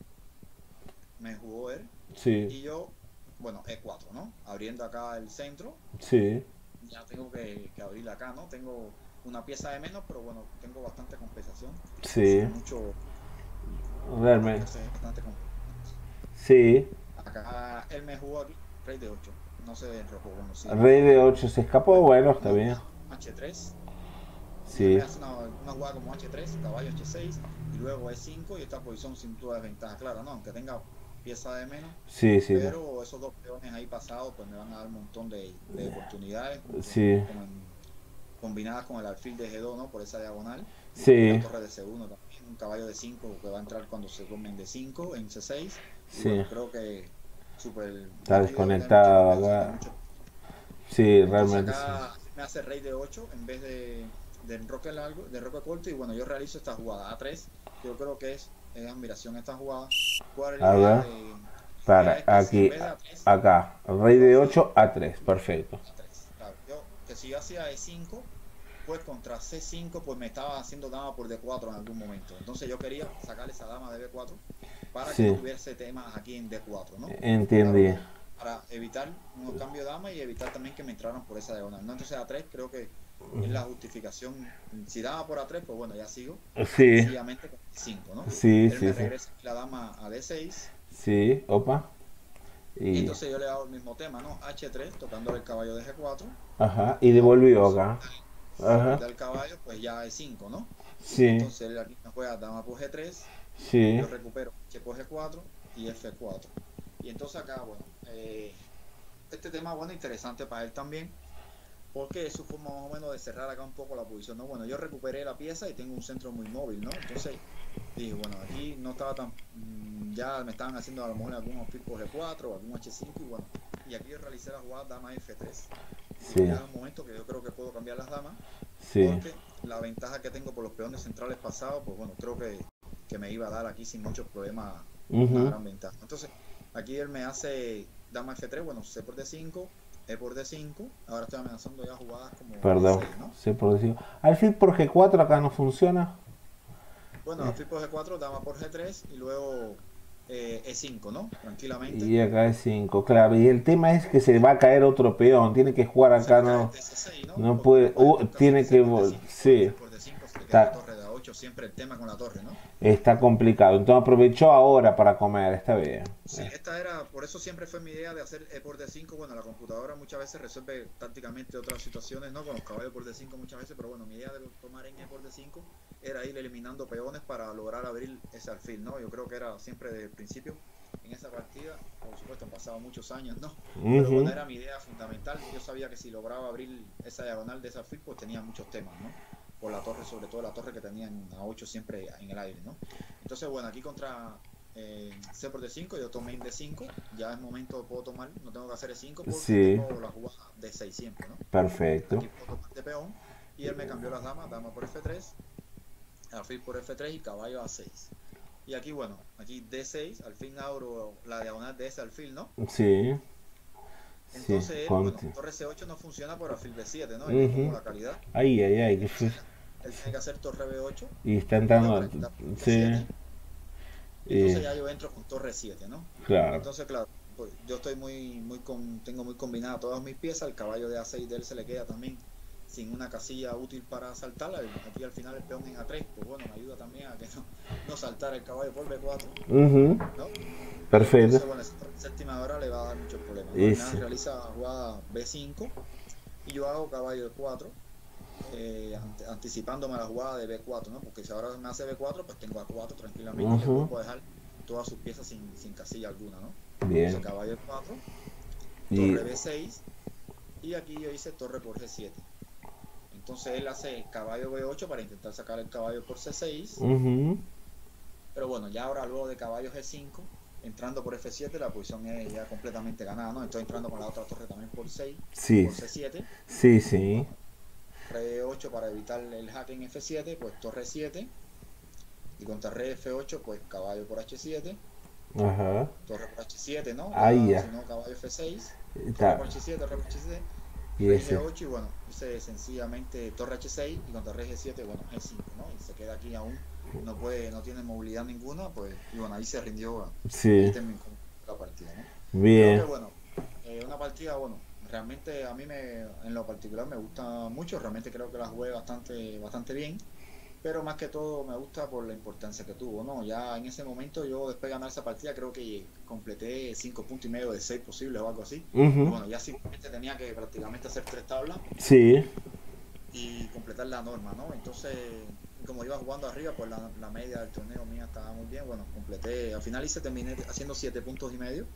me jugó él sí, y yo, bueno, E4, ¿no? Abriendo acá el centro, sí, ya tengo que abrirla acá, ¿no? Tengo una pieza de menos, pero bueno, tengo bastante compensación, sí, sin mucho, realmente. bastante compensación. Sí, Acá él me jugó aquí, rey de 8, no se enrojó, bueno, sí, rey de 8 se escapó, pues bueno, está una bien. jugada H3 y él me Sí, hace una jugada como H3, caballo H6 y luego E5 y esta posición sin duda desventaja clara, ¿no? Aunque tenga pieza de menos, sí, sí, pero esos dos peones ahí pasados pues me van a dar un montón de oportunidades sí, combinadas con el alfil de G2, ¿no? Por esa diagonal y la sí, torre de C1 también, un caballo de 5 que va a entrar cuando se tomen de 5 en C6 y sí. bueno, creo que súper, Está aquí debo tener mucha desconectado compensación y acá. mucho. Sí, Entonces realmente sí. acá me hace rey de 8 en vez de enroque largo, de enroque corto y bueno, yo realizo esta jugada A3, que yo creo que es admiración esta jugada. ¿Cuál es la A idea ver, de mi idea para, es que si en aquí, vez de A3 acá. Rey yo de hacía 8 a 3 perfecto. A3, claro, yo que si yo hacía E5 pues contra C5 pues me estaba haciendo dama por D4 en algún momento. Entonces yo quería sacar esa dama de B4 para que no Sí, tuviese temas aquí en D4, ¿no? entendí. Para evitar unos cambios de dama y evitar también que me entraran por esa diagonal, ¿no? Entonces A3 creo que es la justificación. Si dama por A3, pues bueno, ya sigo Sí, sencillamente con D5, ¿no? sí, Él me sí, sí. regresa la dama a D6 Sí, opa. y Y, entonces yo le hago el mismo tema, ¿no? H3, tocándole el caballo de G4 ajá, y y ahora devolvió pues acá. si Ajá. quita el caballo, pues ya es 5, ¿no? Sí, Entonces él aquí me juega dama por G3, sí, yo recupero H por G4 y F4. Y entonces acá, bueno, este tema, bueno, interesante para él también, porque es su forma más o menos de cerrar acá un poco la posición, ¿no? Bueno, yo recuperé la pieza y tengo un centro muy móvil, ¿no? Entonces dije, bueno, aquí no estaba tan, ya me estaban haciendo a lo mejor algún alfil por G4 o algún H5 y bueno, y aquí yo realicé la jugada dama F3. Digo, sí, ya es un momento que yo creo que puedo cambiar las damas sí. porque la ventaja que tengo por los peones centrales pasados, pues bueno, creo que me iba a dar aquí sin muchos problemas una Ujú. gran ventaja. Entonces, aquí él me hace dama F3, bueno, C por D5, E por D5, ahora estoy amenazando ya jugadas como Perdón, D6, ¿no? sí, por decir. Alfil por G4 acá no funciona. Bueno, alfil por G4, dama por G3 y luego E5, ¿no? Tranquilamente. Y acá es 5 claro. Y el tema es que se va a caer otro peón. Tiene que jugar Se acá, me cae no, este C6, ¿no? no Porque no puede. puede nunca hacer Tiene C que. por D5, porque Sí, C por D5 se le queda la está, torre de A8, siempre el tema con la torre, ¿no? está complicado. Entonces aprovechó ahora para comer. Está bien. Sí, esta era, por eso siempre fue mi idea de hacer E por D5. Bueno, la computadora muchas veces resuelve tácticamente otras situaciones, ¿no? Con los caballos por D5 muchas veces, pero bueno, mi idea de tomar en E por D5 era ir eliminando peones para lograr abrir ese alfil, ¿no? Yo creo que era siempre desde el principio en esa partida, por supuesto han pasado muchos años, ¿no? Pero bueno, Ujú. era mi idea fundamental. Yo sabía que si lograba abrir esa diagonal de ese alfil, pues tenía muchos temas, ¿no? Por la torre, sobre todo la torre que tenían a 8 siempre en el aire, ¿no? Entonces, bueno, aquí contra C por D5, yo tomé en D5, ya es momento puedo tomar, no tengo que hacer E5 porque Sí, tengo la jugada D6 siempre, ¿no? perfecto. Aquí puedo tomar de peón y él me cambió las damas, dama por F3, alfil por F3 y caballo A6. Y aquí, bueno, aquí D6, al fin abro la diagonal de ese alfil, ¿no? Sí, sí, Entonces él, bueno, conte. torre C8 no funciona por alfil B7, ¿no? Y ve como Ujú. la calidad. Ay, ay, ay, qué Entonces fe. él tiene que hacer torre B8, Y está ¿no? entrando. Para quitar Sí, F7. Y entonces ya yo entro con torre 7, ¿no? claro. Entonces, claro, pues yo estoy tengo muy combinado todas mis piezas, el caballo de A6 de él se le queda también sin una casilla útil para saltar, aquí al final el peón en A3, pues bueno, me ayuda también a que no saltar el caballo por B4, Ujú. ¿no? Y Perfecto. entonces, bueno, esa séptima hora le va a dar muchos problemas, ¿no? Y Él me sí. realiza jugada B5 y yo hago caballo D4, anticipándome a la jugada de B4, ¿no? Porque si ahora me hace B4, pues tengo A4 tranquilamente y le Ujú. vuelvo a dejar todas sus piezas sin casilla alguna, ¿no? Entonces Bien. caballo E4, Y. torre B6 y aquí yo hice torre por G7. Entonces él hace caballo B8 para intentar sacar el caballo por C6, Ujú. pero bueno, ya ahora luego de caballo G5, entrando por F7, la posición es ya completamente ganada, ¿no? Estoy entrando con la otra torre también por 6, Sí, por C7. sí, sí. Bueno, re 8 para evitar el jaque en F7, pues torre 7. Y contra re F8, pues caballo por H7, Ajá. torre por H7, ¿no? Ahí Ya ya. si no, caballo F6, torre Está. por H7, torre por H7, Y rey ese. G8 y bueno, hice sencillamente torre H6 y contra rey G7, bueno, G5, ¿no? Y se queda aquí aún, no tiene movilidad ninguna, pues, y bueno, ahí se rindió, ahí Sí. terminó la partida, ¿no? Creo que Bien. bueno, una partida, bueno, realmente en lo particular me gusta mucho, realmente creo que la jugué bastante bien, pero más que todo me gusta por la importancia que tuvo, ¿no? Ya en ese momento yo después de ganar esa partida creo que completé 5 puntos y medio de 6 posibles o algo así. Y Ujú. bueno, ya simplemente tenía que prácticamente hacer 3 tablas Sí. y completar la norma, ¿no? Entonces, como iba jugando arriba, pues la media del torneo mía estaba muy bien. Bueno, completé, al final terminé haciendo 7 puntos y medio.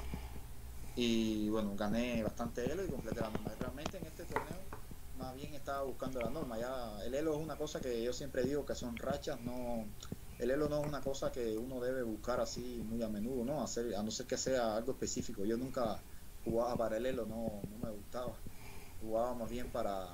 Y bueno, gané bastante elo y completé la norma. Y realmente en este torneo más bien estaba buscando la norma. Ya el elo es una cosa que yo siempre digo que son rachas, no, el elo no es una cosa que uno debe buscar así muy a menudo, ¿no? A no ser que sea algo específico. Yo nunca jugaba para el elo, no me gustaba. Jugaba más bien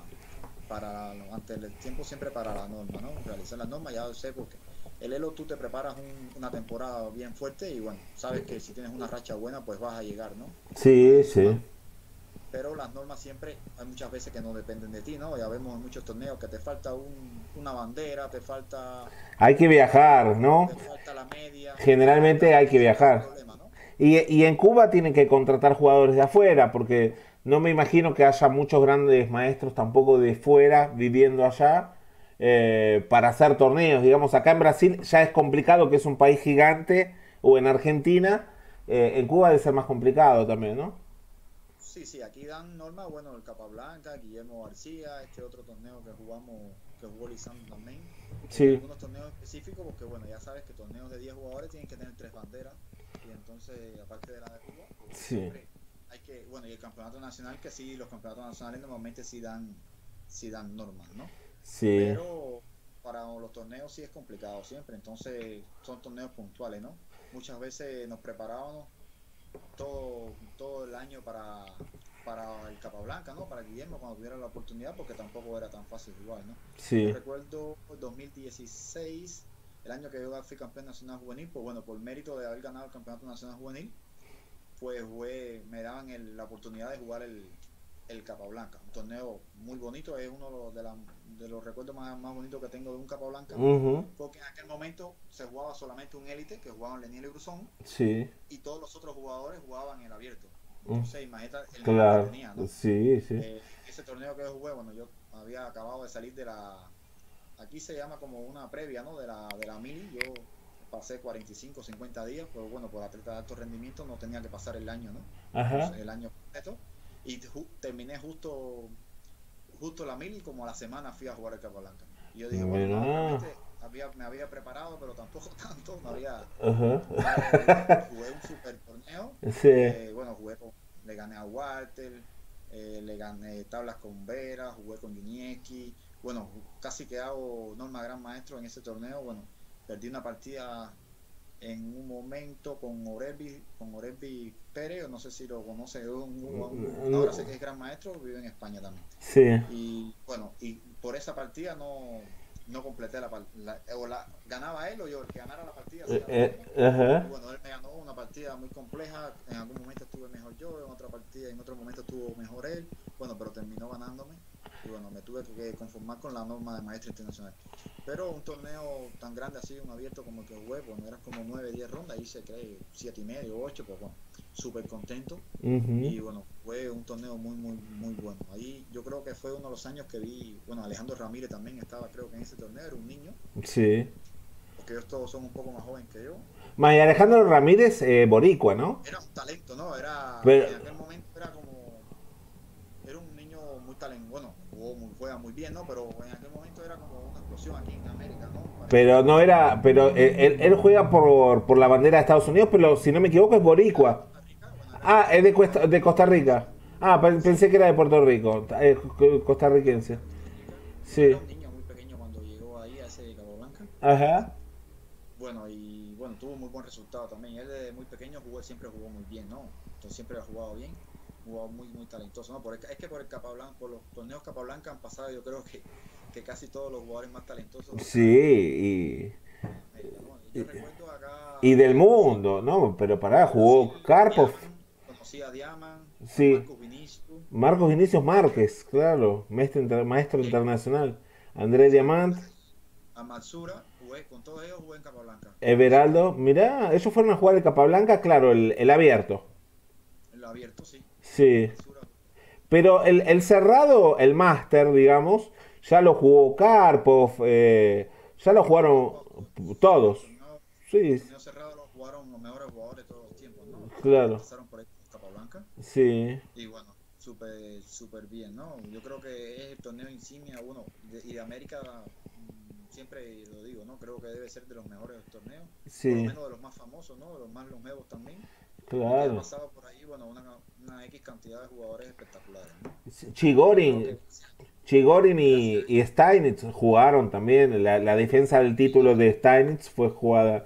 ante el tiempo siempre para la norma, ¿no? Realizar la norma, ya sé porque el elo tú te preparas una temporada bien fuerte y bueno, sabes que si tienes una racha buena pues vas a llegar, ¿no? Sí, sí. Pero las normas siempre, hay muchas veces que no dependen de ti, ¿no? Ya vemos en muchos torneos que te falta una bandera, Hay que viajar, ¿no? te falta la media, y Generalmente claro, hay y que ese es el viajar. problema, ¿no? Y en Cuba tienen que contratar jugadores de afuera, porque no me imagino que haya muchos grandes maestros tampoco de fuera viviendo allá para hacer torneos. Digamos, acá en Brasil ya es complicado, que es un país gigante, o en Argentina, en Cuba debe ser más complicado también, ¿no? Sí, sí, aquí dan normas, bueno, el Capablanca, Guillermo García, este otro torneo que jugó Lisandro también, Sí, algunos torneos específicos, porque bueno, ya sabes que torneos de 10 jugadores tienen que tener 3 banderas, y entonces, aparte de la de Cuba, pues bueno, sí, siempre bueno, y el campeonato nacional, que sí, los campeonatos nacionales normalmente sí dan normas, ¿no? sí. Pero para los torneos sí es complicado siempre, entonces son torneos puntuales, ¿no? Muchas veces nos preparábamos todo el año para el Capablanca, ¿no? Para Guillermo cuando tuviera la oportunidad, porque tampoco era tan fácil jugar, ¿no? Yo Sí. recuerdo 2016, el año que yo fui campeón nacional juvenil, pues bueno, por mérito de haber ganado el campeonato nacional juvenil, pues me daban la oportunidad de jugar el Capablanca, un torneo muy bonito, es uno de los recuerdos más bonitos que tengo de un Capablanca, Ujú. porque en aquel momento se jugaba solamente un élite, que jugaban Leniel y Brusón, Sí. y todos los otros jugadores jugaban en el abierto. Mm. Entonces, imagínate el nivel que Claro. tenía, ¿no? Sí, sí. Ese torneo que yo jugué, bueno, yo había acabado de salir aquí se llama como una previa, ¿no? De la mili, yo pasé 45, 50 días, pero bueno, por atleta de alto rendimiento no tenía que pasar el año, ¿no? Ajá. Entonces, el año completo, y terminé justo la mili, y como a la semana fui a jugar el Capablanca. Y yo dije, bueno, no, Mira. realmente me había preparado, pero tampoco tanto, Ajá. jugué un super torneo. Sí. Bueno, le gané a Walter, le gané tablas con Vera, jugué con Giniecki. Bueno, casi que hago Norma Gran Maestro en ese torneo. Bueno, perdí una partida en un momento con Orelvi Pérez, no sé si lo conoce, ahora sé que es Gran Maestro, vive en España también. Sí. Y bueno, y por esa partida no, no completé ganaba él o yo, el que ganara la partida hacía lo mismo. Y Ajá. bueno, él me ganó una partida muy compleja, en algún momento estuve mejor yo, en otra partida, en otro momento estuvo mejor él, bueno, pero terminó ganándome y bueno, me tuve que conformar con la norma de maestro internacional. Pero un torneo tan grande así, un abierto como el que jugué, bueno, eran como 9 10 rondas, hice creo 7 y medio, 8, pues bueno, súper contento. Ujú. Y bueno, fue un torneo muy, muy, muy bueno. Ahí yo creo que fue uno de los años que vi, bueno, Alejandro Ramírez también estaba, creo que en ese torneo, era un niño, Sí. porque ellos todos son un poco más jóvenes que yo. María Alejandro Ramírez, boricua, ¿no? Era un talento, ¿no? Era, Pero, en aquel momento era como, era un niño muy talentoso, bueno, juega muy bien, ¿no? Pero en aquel momento era como una explosión aquí en América, ¿no? Parecía pero no como, era, pero él juega por la bandera de Estados Unidos, pero si no me equivoco es era de boricua. Costa Rica, bueno, era de Ah, Costa es Rica, De Costa Rica. Ah, sí, pensé que era de Puerto Rico. Costarricense. de Costa Rica. Bueno, Sí. era un niño muy pequeño cuando llegó ahí a ese Cabo Blanca. Ajá. Bueno, y bueno, tuvo muy buen resultado también. Él desde muy pequeño siempre jugó muy bien, ¿no? Entonces siempre ha jugado bien, jugado muy, muy talentoso, ¿no? Es que por el Capablanca, por los torneos Capablanca han pasado, yo creo que casi todos los jugadores más talentosos de Sí, América, ¿no? Y yo recuerdo y acá, del sí, mundo, ¿no? Pero pará, en Brasil, jugó Karpov. conocí a Diaman, a Sí. Marcos Vinicius, Marcos Vinicius Márquez, claro. Maestro eh, internacional. André sí, Diamant. a Matsura, con todos ellos jugué en Capablanca, en ese Everaldo. torneo. Mirá, ellos fueron a jugar el Capablanca, claro, el abierto. En lo abierto, sí, con Sí. Matsura. Pero el cerrado, el máster, digamos, ya lo jugó Karpov, ya lo Lo jugaron jugó todos. Sí, todos. el Sí, torneo cerrado lo jugaron los mejores jugadores de todos los tiempos, ¿no? Todos los que claro. pasaron por ahí por Capablanca. Sí, Y bueno, súper, súper bien, ¿no? Yo creo que es el torneo insignia, uno, y de América, siempre lo digo, ¿no? Creo que debe ser de los mejores torneos, por lo sí, menos de los más famosos, ¿no? De los más longevos también. Y que ha claro. pasado por ahí, bueno, una X cantidad de jugadores espectaculares, ¿no? Y yo creo Chigorin, que Chigorin gracias a y ellos, Steinitz jugaron también. La defensa del título de Steinitz fue jugada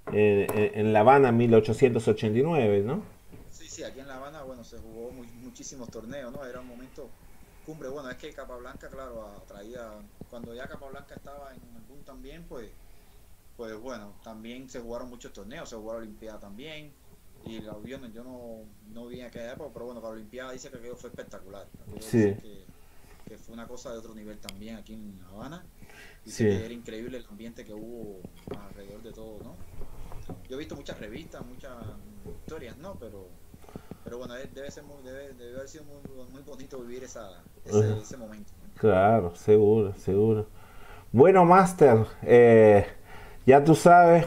en La Habana en 1889, ¿no? sí, sí, aquí en La Habana, bueno, se jugó muchísimos torneos, ¿no? Era un momento cumbre. Bueno, es que Capablanca, claro, atraía, cuando ya Capablanca estaba en el boom también, pues bueno, también se jugaron muchos torneos, se jugó la Olimpiada también, y la aviones, yo no vi en aquella época, pero bueno, para la Olimpiada dice que aquello fue espectacular, aquello Sí, dicen que fue una cosa de otro nivel también aquí en La Habana, dice sí. que era increíble el ambiente que hubo alrededor de todo, ¿no? Yo he visto muchas revistas, muchas historias, ¿no? Pero bueno, debe haber sido muy, muy bonito vivir ese momento, ¿no? Claro, seguro, seguro. Bueno, Master, ya tú sabes,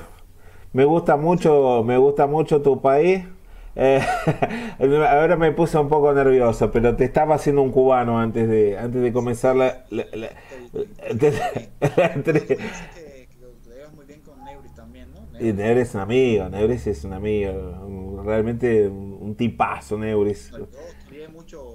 me gusta mucho tu país. Eh, ahora me puse un poco nervioso, pero te estaba haciendo un cubano antes de comenzar Sí, sí, sí, te vi bien. la Bueno, tú entrevista. me dices que te llevas muy bien con Neuris también, ¿no? Y Neuris. Neuris es un amigo, Neuris es un amigo, realmente un tipazo, Neuris. No, yo estudié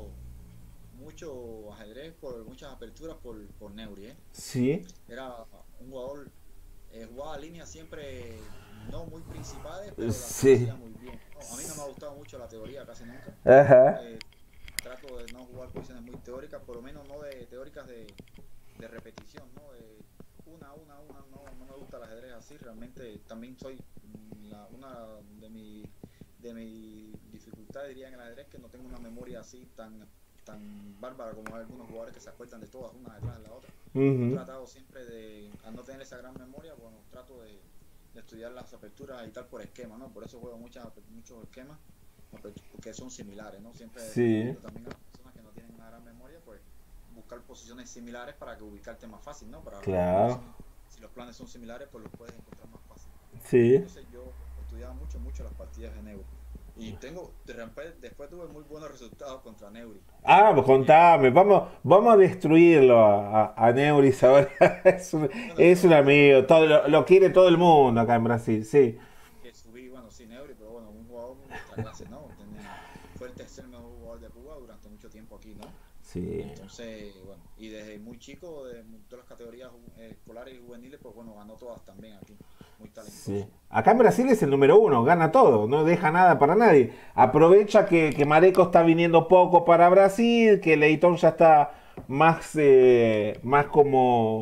mucho ajedrez, muchas aperturas por Neuri, ¿eh? Sí, Era un jugador, jugaba líneas siempre no muy principales, pero las sí. conocía muy bien, ¿no? A mí no me ha gustado mucho la teoría casi nunca. Ajá. Eh, Trato de no jugar posiciones muy teóricas, por lo menos no de teóricas de repetición, ¿no? No me gusta el ajedrez así, realmente también soy, una de mi dificultades, diría, en el ajedrez, que no tengo una memoria así tan bárbara como hay algunos jugadores que se acuerdan de todas una detrás de la otra. Yo he Ujú. tratado siempre al no tener esa gran memoria, bueno, trato de estudiar las aperturas y tal por esquema, ¿no? Por eso juego muchos esquemas, porque son similares, ¿no? Siempre Sí, recomiendo también a las personas que no tienen una gran memoria, pues buscar posiciones similares para que ubicarte más fácil, ¿no? Para los planes, claro. si los planes son similares, pues los puedes encontrar más fácil. Sí. Entonces yo estudiaba mucho las partidas de Neuri. Y después tuve muy buenos resultados contra Neuri. Ah, pues También. contame, vamos a destruirlo a Neuris ahora. Bueno, Es un yo amigo, lo quiere todo el mundo acá en Brasil, sí. que subí, bueno, sin Neuri, pero bueno, un jugador de nuestra clase, ¿no? Fue el tercer mejor jugador de Cuba durante mucho tiempo aquí, ¿no? Sí, Entonces, bueno, y desde muy chico, de todas las categorías escolares y juveniles, pues bueno, ganó todas también aquí. Muy sí. talentoso. Acá en Brasil es el número uno, gana todo, no deja nada para nadie. Aprovecha que Mareco está viniendo poco para Brasil, que Leitón ya está más como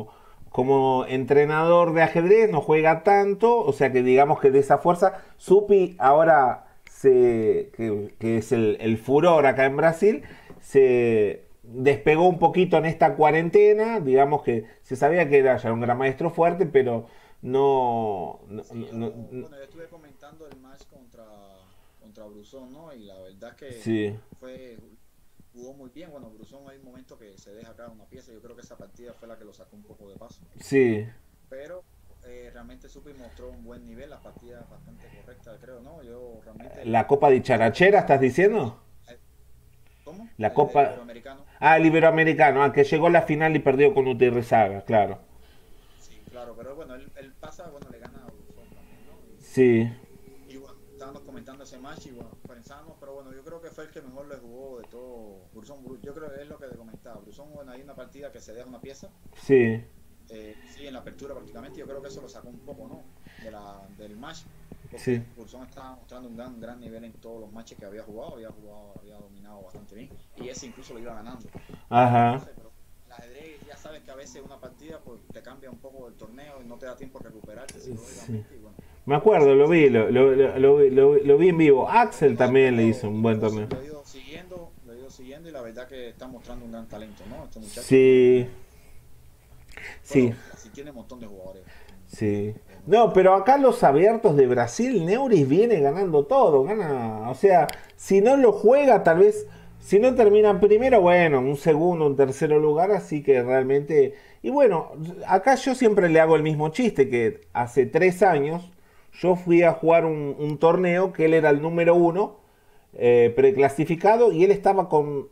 como entrenador de ajedrez no juega tanto, o sea que digamos que de esa fuerza, Supi ahora que es el furor acá en Brasil, se despegó un poquito en esta cuarentena, digamos que se sabía que era ya un gran maestro fuerte, pero no, no, Sí, no- bueno, yo estuve comentando el match contra Brusón, ¿no? Y la verdad que sí, fue, jugó muy bien. Bueno, Brusón hay un momento que se deja caer una pieza. Yo creo que esa partida fue la que lo sacó un poco de paso. sí, Pero realmente Supi mostró un buen nivel. La partida bastante correcta, creo, ¿no? Yo realmente la Copa de creo que Charachera, ¿estás diciendo? eh, ¿cómo? La El Copa. Iberoamericano. Ah, el Iberoamericano, que llegó a la final y perdió con Utirrizaga, claro. Sí, claro, pero bueno, él pasa, bueno, le gana a Brusón también, ¿no? Sí, Y bueno, estábamos comentando ese match y bueno, pensábamos, pero bueno, yo creo que fue el que mejor le jugó de todo Brusón. Yo creo que es lo que te comentaba. Brusón, bueno, hay una partida que se deja una pieza, sí, sí, en la apertura prácticamente. Yo creo que eso lo sacó un poco, ¿no? Del match, sí. porque Brusón estaba mostrando un gran nivel en todos los matches que había dominado bastante bien, y ese incluso lo iba ganando. Ajá. Entonces, pero el ajedrez ya sabes que a veces una partida pues te cambia un poco el torneo y no te da tiempo a recuperarte Sí. psicológicamente y bueno, Me acuerdo, lo vi, lo vi en vivo. Axel igual, también le hizo pero un buen yo torneo. lo he ido siguiendo y la verdad que está mostrando un gran talento, ¿no? Este muchacho Sí, no, sí, bueno, Brasil tiene un montón de jugadores sí. muy No, buenos. pero acá los abiertos de Brasil, Neuris viene ganando todo, gana, o sea, si no lo juega, tal vez, si no termina primero, bueno, un segundo, un tercero lugar, así que realmente, y bueno, acá yo siempre le hago el mismo chiste, que hace 3 años yo fui a jugar un torneo que él era el número uno, preclasificado, y él estaba con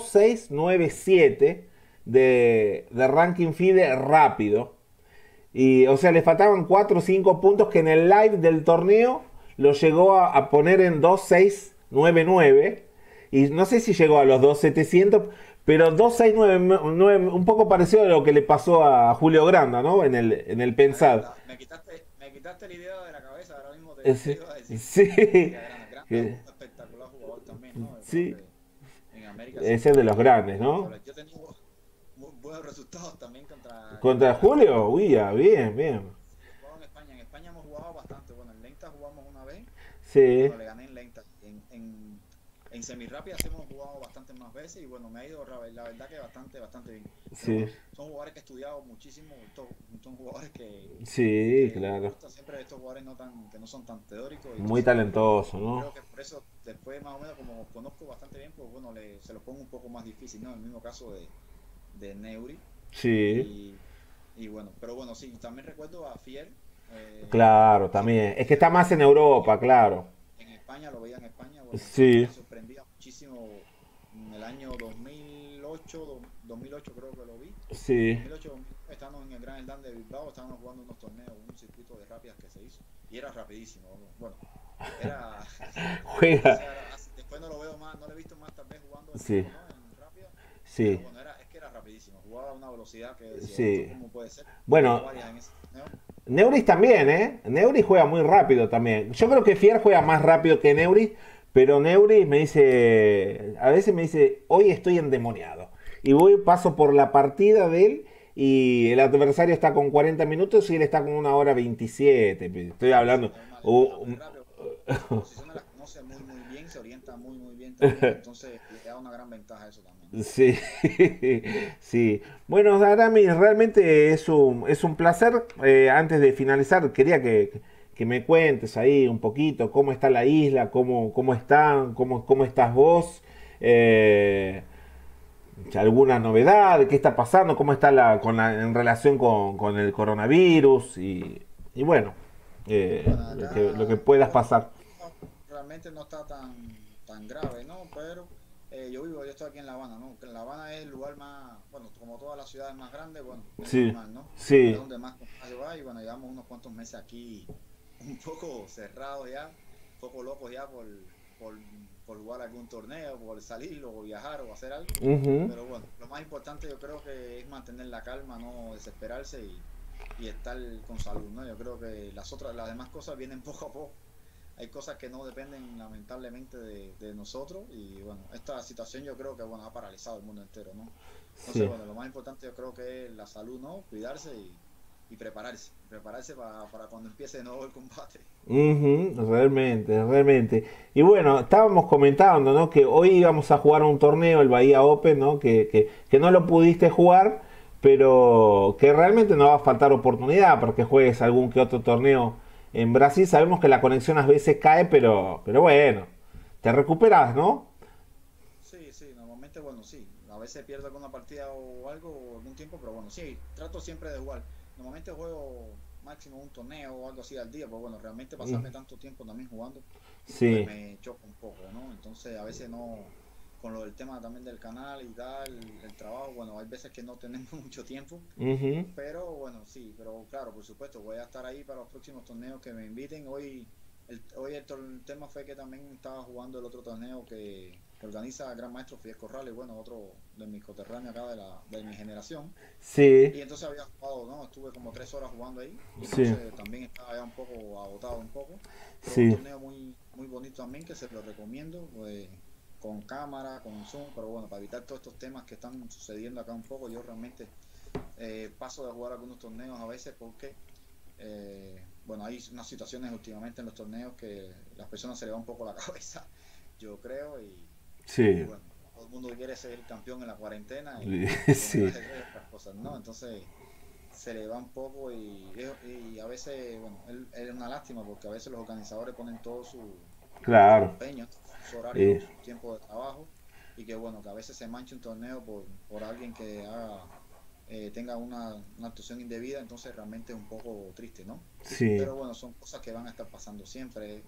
2.697 de ranking FIDE rápido. Y, o sea, le faltaban 4 o 5 puntos que en el live del torneo lo llegó a poner en 2.699. Y no sé si llegó a los 2.700, pero 2.699, un poco parecido a lo que le pasó a Julio Granda, ¿no? En el pensado. Me quitaste la idea de la cabeza, ahora mismo te Sí, iba a decir sí, que Granda es un espectacular jugador también, ¿no? Yo creo sí, que en América ese es de siempre los grandes, tiene ¿no? favores. Yo he tenido buenos resultados también Contra contra Granda, Julio, ¿no? uy, ya, bien, bien. Sí, he jugado en España. En España hemos jugado bastante. Bueno, en Lenta jugamos una vez y Sí, bueno, le gané en Lenta. En semirápidas hemos jugado bastantes más veces y bueno, me ha ido la verdad que bastante bien. Pero sí, bueno, son jugadores que he estudiado muchísimo, son jugadores sí, que me claro. gustan siempre estos jugadores que no son tan teóricos y Muy entonces talentoso, ¿no? creo que por eso después más o menos como os conozco bastante bien, pues bueno, se los pongo un poco más difícil, ¿no? El mismo caso de Neuri Sí, y, y bueno, pero bueno, sí, también recuerdo a Fier, claro, siempre también. lo Es que veía está más en Europa, claro. en España, lo veía en España, bueno, Sí, me sorprendía muchísimo en el año 2008 creo que lo vi. sí. 2008, 2009, estábamos en el Grand Slam de Bilbao, estábamos jugando unos torneos, un circuito de rápidas que se hizo y era rapidísimo. Bueno, era, no Juega. sé, después no lo veo más, no lo he visto más tal vez jugando en Sí, vivo, ¿no? En rápida, pero sí, bueno, es que era rapidísimo, jugaba a una velocidad que decía, ¿esto sí. cómo puede ser? Y ganó Bueno, varias en ese torneo. Neuris también, ¿eh? Neuris juega muy rápido también. Yo creo que Fier juega más rápido que Neuris, pero Neuris me dice, a veces me dice, hoy estoy endemoniado. Y voy, paso por la partida de él y el adversario está con 40 minutos y él está con 1 hora 27. Estoy Sí, hablando. normal, Uh, es rápido. Las posiciones las conoce muy bien, se orienta muy bien también, entonces le da una gran ventaja eso también, ¿no? Sí, sí. Bueno, Aramis, realmente es un placer. Antes de finalizar, quería que me cuentes ahí un poquito cómo está la isla, cómo están, cómo estás vos, eh, alguna novedad, qué está pasando, cómo está en relación con el coronavirus y bueno, Bueno, lo que acá, puedas bueno, pasar. realmente no está tan grave, ¿no? Pero yo estoy aquí en La Habana, ¿no? Que en La Habana es el lugar más, bueno, como todas las ciudades más grandes, bueno, es Sí, normal, ¿no? Es sí, donde más contagio va y bueno, llevamos unos cuantos meses aquí un poco cerrados ya, un poco locos ya por, por jugar algún torneo, por salir o viajar o hacer algo. ujú, Pero bueno, lo más importante yo creo que es mantener la calma, no desesperarse y estar con salud, ¿no? Yo creo que las demás cosas vienen poco a poco. Hay cosas que no dependen lamentablemente de nosotros y bueno, esta situación yo creo que bueno, ha paralizado el mundo entero, ¿no? Entonces, sí. bueno, lo más importante yo creo que es la salud, ¿no? Cuidarse y prepararse para cuando empiece de nuevo el combate. Ujú, realmente, realmente. Y bueno, estábamos comentando, ¿no? Que hoy íbamos a jugar un torneo, el Bahía Open, ¿no? Que no lo pudiste jugar, pero que realmente no va a faltar oportunidad para que juegues algún que otro torneo en Brasil. Sabemos que la conexión a veces cae, pero bueno, te recuperas, ¿no? Sí, sí, normalmente, bueno, sí, a veces pierdo alguna partida o algo, o algún tiempo, pero bueno, sí, trato siempre de jugar. Normalmente juego máximo un torneo o algo así al día, pues bueno, realmente Mm, pasarme tanto tiempo también jugando, pues sí, me choca un poco, ¿no? Entonces a veces no, con lo del tema también del canal y tal, el trabajo, bueno, hay veces que no tenemos mucho tiempo, ujú, pero bueno, sí, pero claro, por supuesto, voy a estar ahí para los próximos torneos que me inviten. El tema fue que también estaba jugando el otro torneo que organiza Gran Maestro Fidel Corrales, bueno, otro de mis coterráneos acá de mi generación. sí, Y entonces había jugado, ¿no? Estuve como 3 horas jugando ahí y sí, entonces también estaba ya un poco agotado un poco, pero un sí, torneo muy, muy bonito también que se lo recomiendo, pues, con cámara, con Zoom, pero bueno, para evitar todos estos temas que están sucediendo acá un poco, yo realmente paso de jugar algunos torneos a veces porque, bueno, hay unas situaciones últimamente en los torneos que las personas se le va un poco la cabeza, yo creo, y sí, bueno, todo el mundo quiere ser campeón en la cuarentena y bueno, el sí, ajedrez y otras cosas, ¿no? Entonces se le va un poco y a veces, bueno, es una lástima porque a veces los organizadores ponen todo su claro. empeño, sus horarios, Eh, su tiempo de trabajo y que bueno, que a veces se mancha un torneo por alguien que tenga una actuación indebida, entonces realmente es un poco triste, ¿no? sí, Pero bueno, son cosas que van a estar pasando siempre,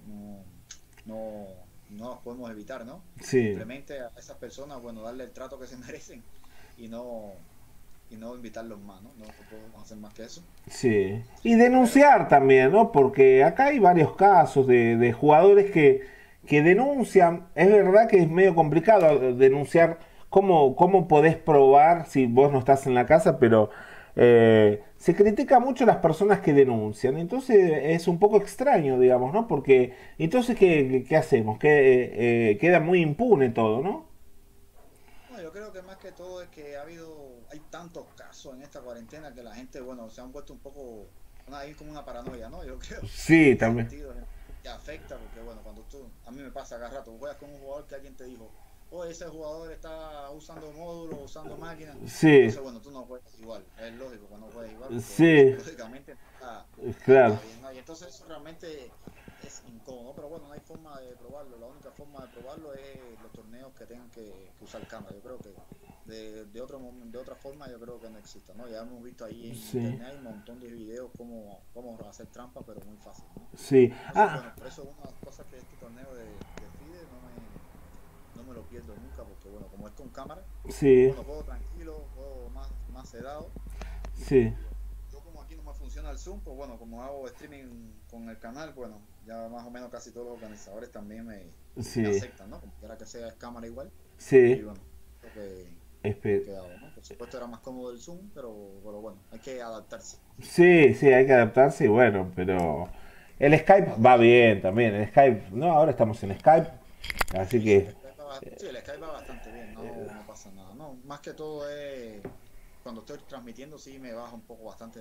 no las podemos evitar, ¿no? sí, Simplemente a esas personas, bueno, darle el trato que se merecen y no, y no invitarlos más, ¿no? No podemos hacer más que eso. sí. Y Pero sí, denunciar también, ¿no? Porque acá hay varios casos de jugadores que denuncian. Es verdad que es medio complicado denunciar. ¿Cómo podés probar si vos no estás en la casa? Pero se critica mucho a las personas que denuncian. Entonces es un poco extraño, digamos, ¿no? Porque entonces, ¿qué hacemos? Que queda muy impune todo, ¿no? no, yo creo que más que todo es que hay tantos casos en esta cuarentena que la gente, bueno, se han vuelto un poco, hay como una paranoia, ¿no? Yo creo, en Sí, ese también. sentido, que afecta, porque bueno, a mí me pasa cada rato, juegas con un jugador que alguien te dijo, oh, ese jugador está usando módulos, usando máquinas, Sí, entonces bueno, tú no juegas igual, es lógico que no juegues igual, porque bueno, sí, psicológicamente no claro. está bien, ¿no? Y entonces eso realmente es incómodo, pero bueno, no hay forma de probarlo. La única forma de probarlo es los torneos que tengan que usar cámara. Yo creo que de otra forma yo creo que no exista, ¿no? Ya hemos visto ahí en Sí, internet hay un montón de videos cómo hacer trampa, pero muy fácil, ¿no? sí. Entonces, Ah, bueno, por eso una de las cosas que este torneo de FIDE no me lo pierdo nunca, porque bueno, como es con cámara, pues sí, bueno, juego tranquilo, juego más sedado sí, y bueno, yo como aquí no me funciona el Zoom, pues bueno, como hago streaming con el canal, bueno, ya más o menos casi todos los organizadores también me sí, aceptan, ¿no? Como quiera que sea, es cámara igual. Y sí. bueno, lo lo Espe- que hago, ¿no? Por supuesto era más cómodo el Zoom, pero bueno, hay que adaptarse. Sí, sí, hay que adaptarse y bueno, pero el Skype va bien también. El Skype, no, ahora estamos en Skype, así Sí, sí, que sí, el Skype va bastante bien, no pasa nada. No, más que todo es cuando estoy transmitiendo, sí me baja un poco bastante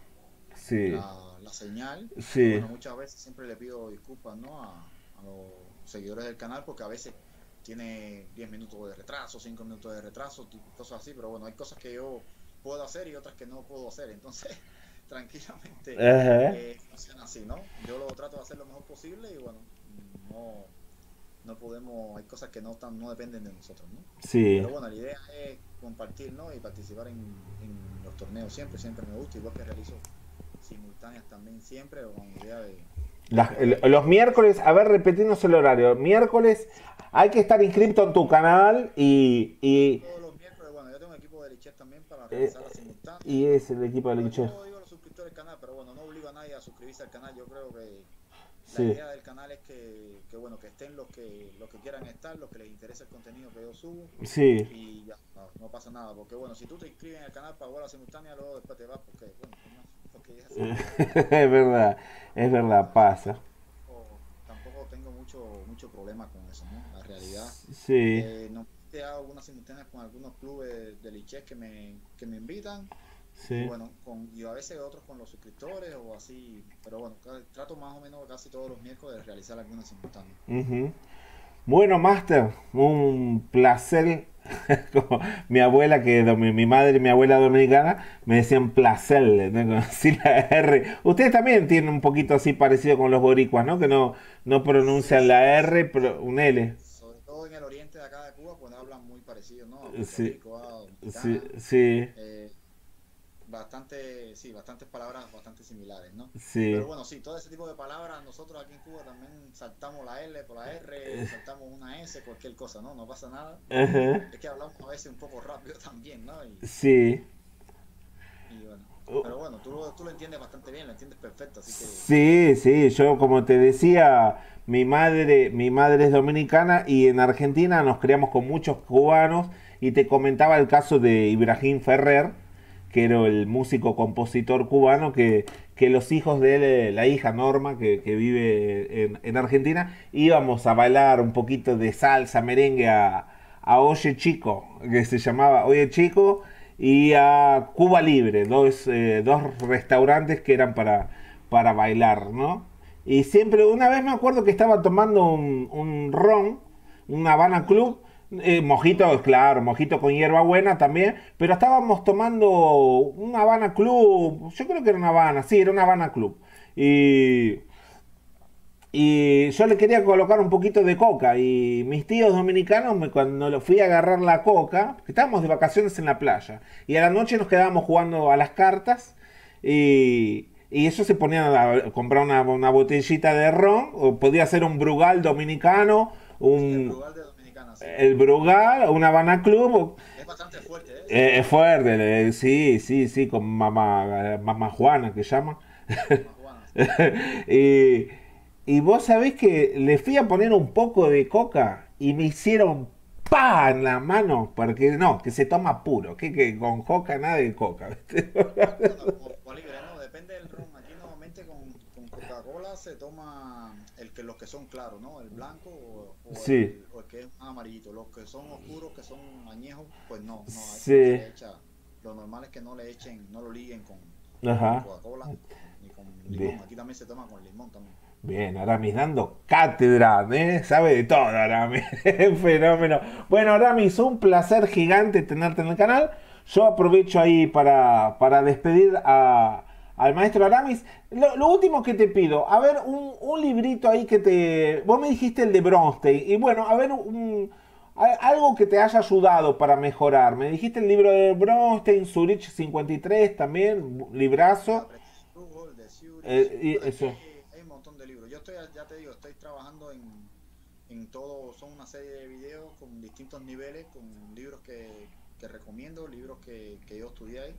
sí, la señal, que sí, bueno, muchas veces siempre le pido disculpas, ¿no? A los seguidores del canal porque a veces tiene 10 minutos de retraso, 5 minutos de retraso, cosas así, pero bueno, hay cosas que yo puedo hacer y otras que no puedo hacer, entonces tranquilamente ajá, funciona así, ¿no? Yo lo trato de hacer lo mejor posible y bueno, no, no podemos, hay cosas que no dependen de nosotros, ¿no? sí. Pero bueno, la idea es compartir, ¿no? Y participar en los torneos siempre me gusta, igual que realizo simultáneas también siempre con idea de poder Los miércoles, a ver, repetimos el horario. Miércoles sí, hay que estar inscrito en tu canal todos los miércoles, bueno, yo tengo un equipo de Lichet también para eh, realizar las simultáneas. y es el equipo de Sobre Licho. todo digo los suscriptores del canal, pero bueno, no obligo a nadie a suscribirse al canal. Yo creo que la Sí, idea del canal es bueno, que estén los que quieran estar, los que les interese el contenido que yo subo sí. y ya, no pasa nada. Porque bueno, si tú te inscribes en el canal para ver la simultánea, luego después te vas porque, bueno, porque ya se acabó, ¿no? Es Pero verdad, bueno, eso pasa. tampoco tengo mucho problema con eso, ¿no? La realidad. Sí, No te hago algunas simultáneas con algunos clubes de Lichess que me invitan y sí. bueno, y a veces otros con los suscriptores o así, pero bueno, trato más o menos casi todos los miércoles de realizar algunas simultáneas. Ujú. Bueno, Master, un placer. Como mi abuela, mi madre y mi abuela dominicana, me decían placer, ¿no? Así la R. Ustedes también tienen un poquito así parecido con los boricuas, ¿no? Que no Sí, pronuncian sí, la R, sobre pero un L. todo en el oriente de acá de Cuba, pues hablan muy parecido, ¿no? A Puerto Sí, Rico, a sí, Dominicana, sí, eh, bastante, sí, bastantes palabras bastante similares, ¿no? Pero sí. bueno, sí, todo ese tipo de palabras, nosotros aquí en Cuba también saltamos la L por la R, saltamos una S, cualquier cosa, ¿no? No pasa nada. Ajá, Es que hablamos a veces un poco rápido también, ¿no? sí. Y bueno, pero bueno, tú lo entiendes bastante bien, lo entiendes perfecto, así que Sí, sí, yo como te decía, mi madre es dominicana y en Argentina nos criamos con muchos cubanos y te comentaba el caso de Ibrahim Ferrer, que era el músico compositor cubano que los hijos de él, la hija Norma, que vive en Argentina, íbamos a bailar un poquito de salsa, merengue a Oye Chico, que se llamaba Oye Chico, y a Cuba Libre, dos restaurantes que eran para bailar, ¿no? Y siempre, una vez me acuerdo que estaba tomando un ron, un Habana mojito, Club, mojito, claro, mojito con hierbabuena también, pero estábamos tomando un Habana Club, yo creo que era una Habana, sí, era una Habana Club. Y yo le quería colocar un poquito de coca. Y mis tíos dominicanos, cuando lo fui a agarrar la coca, que estábamos de vacaciones en la playa, y a la noche nos quedábamos jugando a las cartas, y ellos se ponían a comprar una botellita de ron, o podía ser un Brugal dominicano, sí, el un, Brugal de Dominicana, sí. el Brugal, una Habana Club. Es bastante fuerte, ¿eh? Ese Es ron, fuerte, sí, sí, sí, con mamá Juana que llama. mamá Juana, sí. y, y vos sabés que le fui a poner un poco de coca y me hicieron pa en la mano, porque no, que se toma puro, que con coca nada de coca. ¿Viste? Bueno, como Cuba Libre, ¿no? Depende del ron. Aquí normalmente con Coca-Cola se toma los que son claros, ¿no? El blanco Sí, o el que es más amarillito. Los que son oscuros, que son añejos, pues no, no, a eso no se sí, le echa. Lo normal es que no le echen, no lo liguen con ajá. Coca-Cola ni con Bien, limón. Aquí también se toma con limón también. bien, Aramis dando cátedra, ¿eh? Sabe de todo, Aramis. Fenómeno. Bueno, Aramis, un placer gigante tenerte en el canal. Yo aprovecho ahí para despedir al maestro Aramis. Lo último que te pido, a ver, un librito ahí que te... Vos me dijiste el de Bronstein. Y bueno, a ver, algo que te haya ayudado para mejorar. Me dijiste el libro de Bronstein, Zurich 53 también, El librazo. aprendiz de Google, de Zurich. Bueno, es Eso. que hay un montón de libros. Yo estoy, ya te digo, estoy trabajando en todo, son una serie de videos con distintos niveles, con libros que recomiendo, libros que yo estudié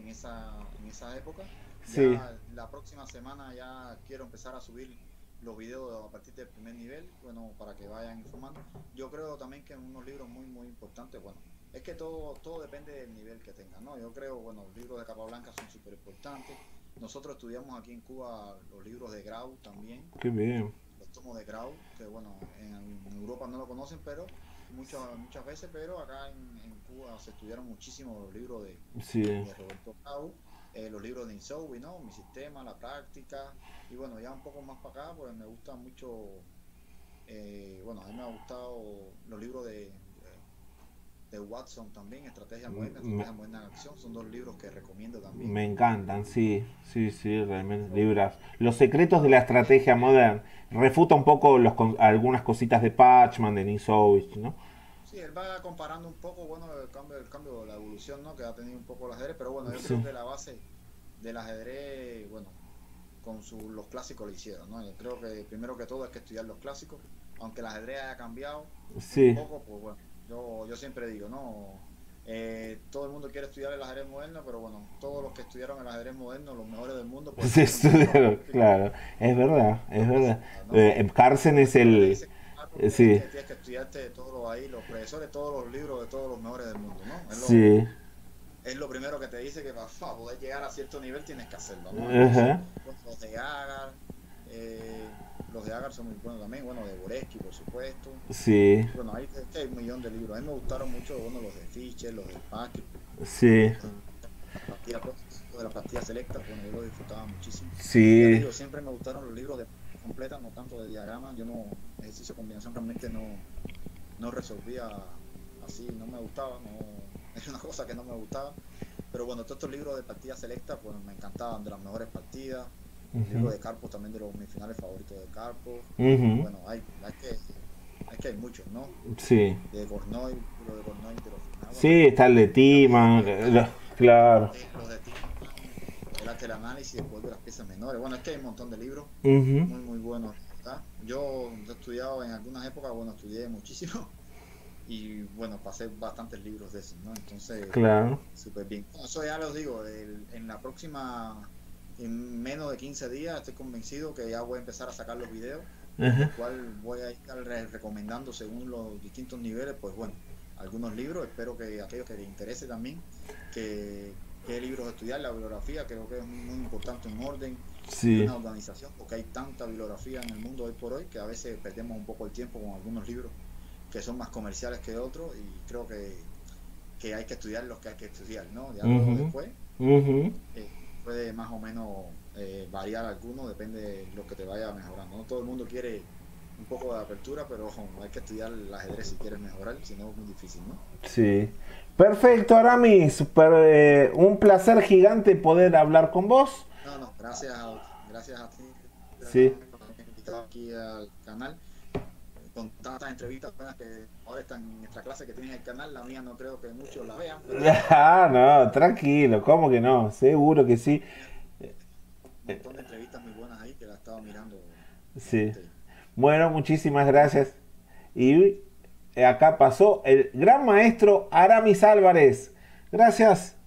en esa época. Sí, Ya la próxima semana ya quiero empezar a subir los videos a partir del primer nivel, bueno, para que vayan informando. Yo creo también que unos libros muy, muy importantes, bueno, es que todo depende del nivel que tengan, ¿no? Yo creo, bueno, los libros de capa blanca son súper importantes. Nosotros estudiamos aquí en Cuba los libros de Grau también, qué bien. los tomos de Grau, que bueno, en Europa no lo conocen, pero muchas veces, pero acá en Cuba se estudiaron muchísimo los libros Sí. de Roberto Grau, los libros de Insowi, ¿no? Mi sistema, la práctica, y bueno, ya un poco más para acá, pues me gusta mucho, bueno, a mí me ha gustado los libros de Watson también, Me, Estrategia Moderna en Acción, son dos libros que recomiendo también. me encantan, sí, sí, sí, realmente. Libras. Los secretos de la estrategia moderna. Refuta un poco algunas cositas de Pachman, de Nisovich, ¿no? Sí, él va comparando un poco, bueno, el cambio, la evolución, ¿no? Que ha tenido un poco el ajedrez, pero bueno, yo Sí, creo que la base del ajedrez, bueno, los clásicos lo hicieron, ¿no? Yo creo que primero que todo hay que estudiar los clásicos, aunque el ajedrez haya cambiado un sí, poco, pues bueno, yo siempre digo, ¿no? Todo el mundo quiere estudiar el ajedrez moderno, pero bueno, todos los que estudiaron el ajedrez moderno, los mejores del mundo, pues sí, estuvieron también los clásicos, claro, es verdad, es no pasa verdad. nada, ¿no? Carson Como es siempre te el... dicen, algo que sí, tienes que estudiarte todos los ahí, los profesores, todos los libros de todos los mejores del mundo, ¿no? sí, Es lo primero que te dice que para poder llegar a cierto nivel tienes que hacerlo, ¿no? Entonces, ajá, bueno, los de Agar son muy buenos también, bueno, de Boreski, por supuesto. sí, Bueno, es que hay un millón de libros. A mí me gustaron mucho, bueno, los de Fischer, los de Pack, sí. de las partidas selectas, bueno, yo lo disfrutaba muchísimo. Ya te Sí, digo, siempre me gustaron los libros de completas, no tanto de diagramas. Yo no, ejercicio de combinación realmente no resolvía así, no me gustaba, no, es una cosa que no me gustaba. Pero bueno, todos estos libros de partidas selectas, pues me encantaban, de las mejores partidas. El libro ujú, de Carpo también de los mis finales favoritos de Carpo. ujú, Bueno, hay que hay muchos, ¿no? sí. De Gornoy, el libro de Gornoy de los finales. Bueno, Sí, está el de también Timan, claro. los de Timan, el arte del análisis, después de las piezas menores. Bueno, es que hay un montón de libros Ujú, muy, muy buenos, ¿verdad? Yo he estudiado en algunas épocas, bueno, estudié muchísimo y bueno, pasé bastantes libros de esos, ¿no? Entonces, claro. súper bien. Eso ya lo digo, en la próxima, en menos de 15 días, estoy convencido que ya voy a empezar a sacar los videos, en Ajá, los cuales voy a estar recomendando según los distintos niveles, pues bueno, algunos libros. Espero que aquellos que les interese también, que qué libros estudiar, la bibliografía, creo que es muy importante, un orden y sí, una organización, porque hay tanta bibliografía en el mundo hoy por hoy que a veces perdemos un poco el tiempo con algunos libros que son más comerciales que otros, y creo que hay que estudiar los que hay que estudiar, ¿no? Ya luego ujú, después ujú, puede más o menos variar alguno, depende de lo que te vaya mejorando. No todo el mundo quiere un poco de apertura, pero ojo, hay que estudiar el ajedrez si quieres mejorar, si no es muy difícil, ¿no? sí. Perfecto, Aramis. Un placer gigante poder hablar con vos. No, no, gracias a ti Sí. por haberme invitado aquí al canal con tantas entrevistas buenas que ahora están en nuestra clase que tienen el canal. La mía no creo que muchos la vean, pero Ah, no, tranquilo, ¿cómo que no? Seguro que sí. un montón de entrevistas muy buenas ahí que la he estado mirando Sí. bastante. Bueno, muchísimas Bueno, gracias. Y acá pasó el gran maestro Aramis Álvarez. Gracias.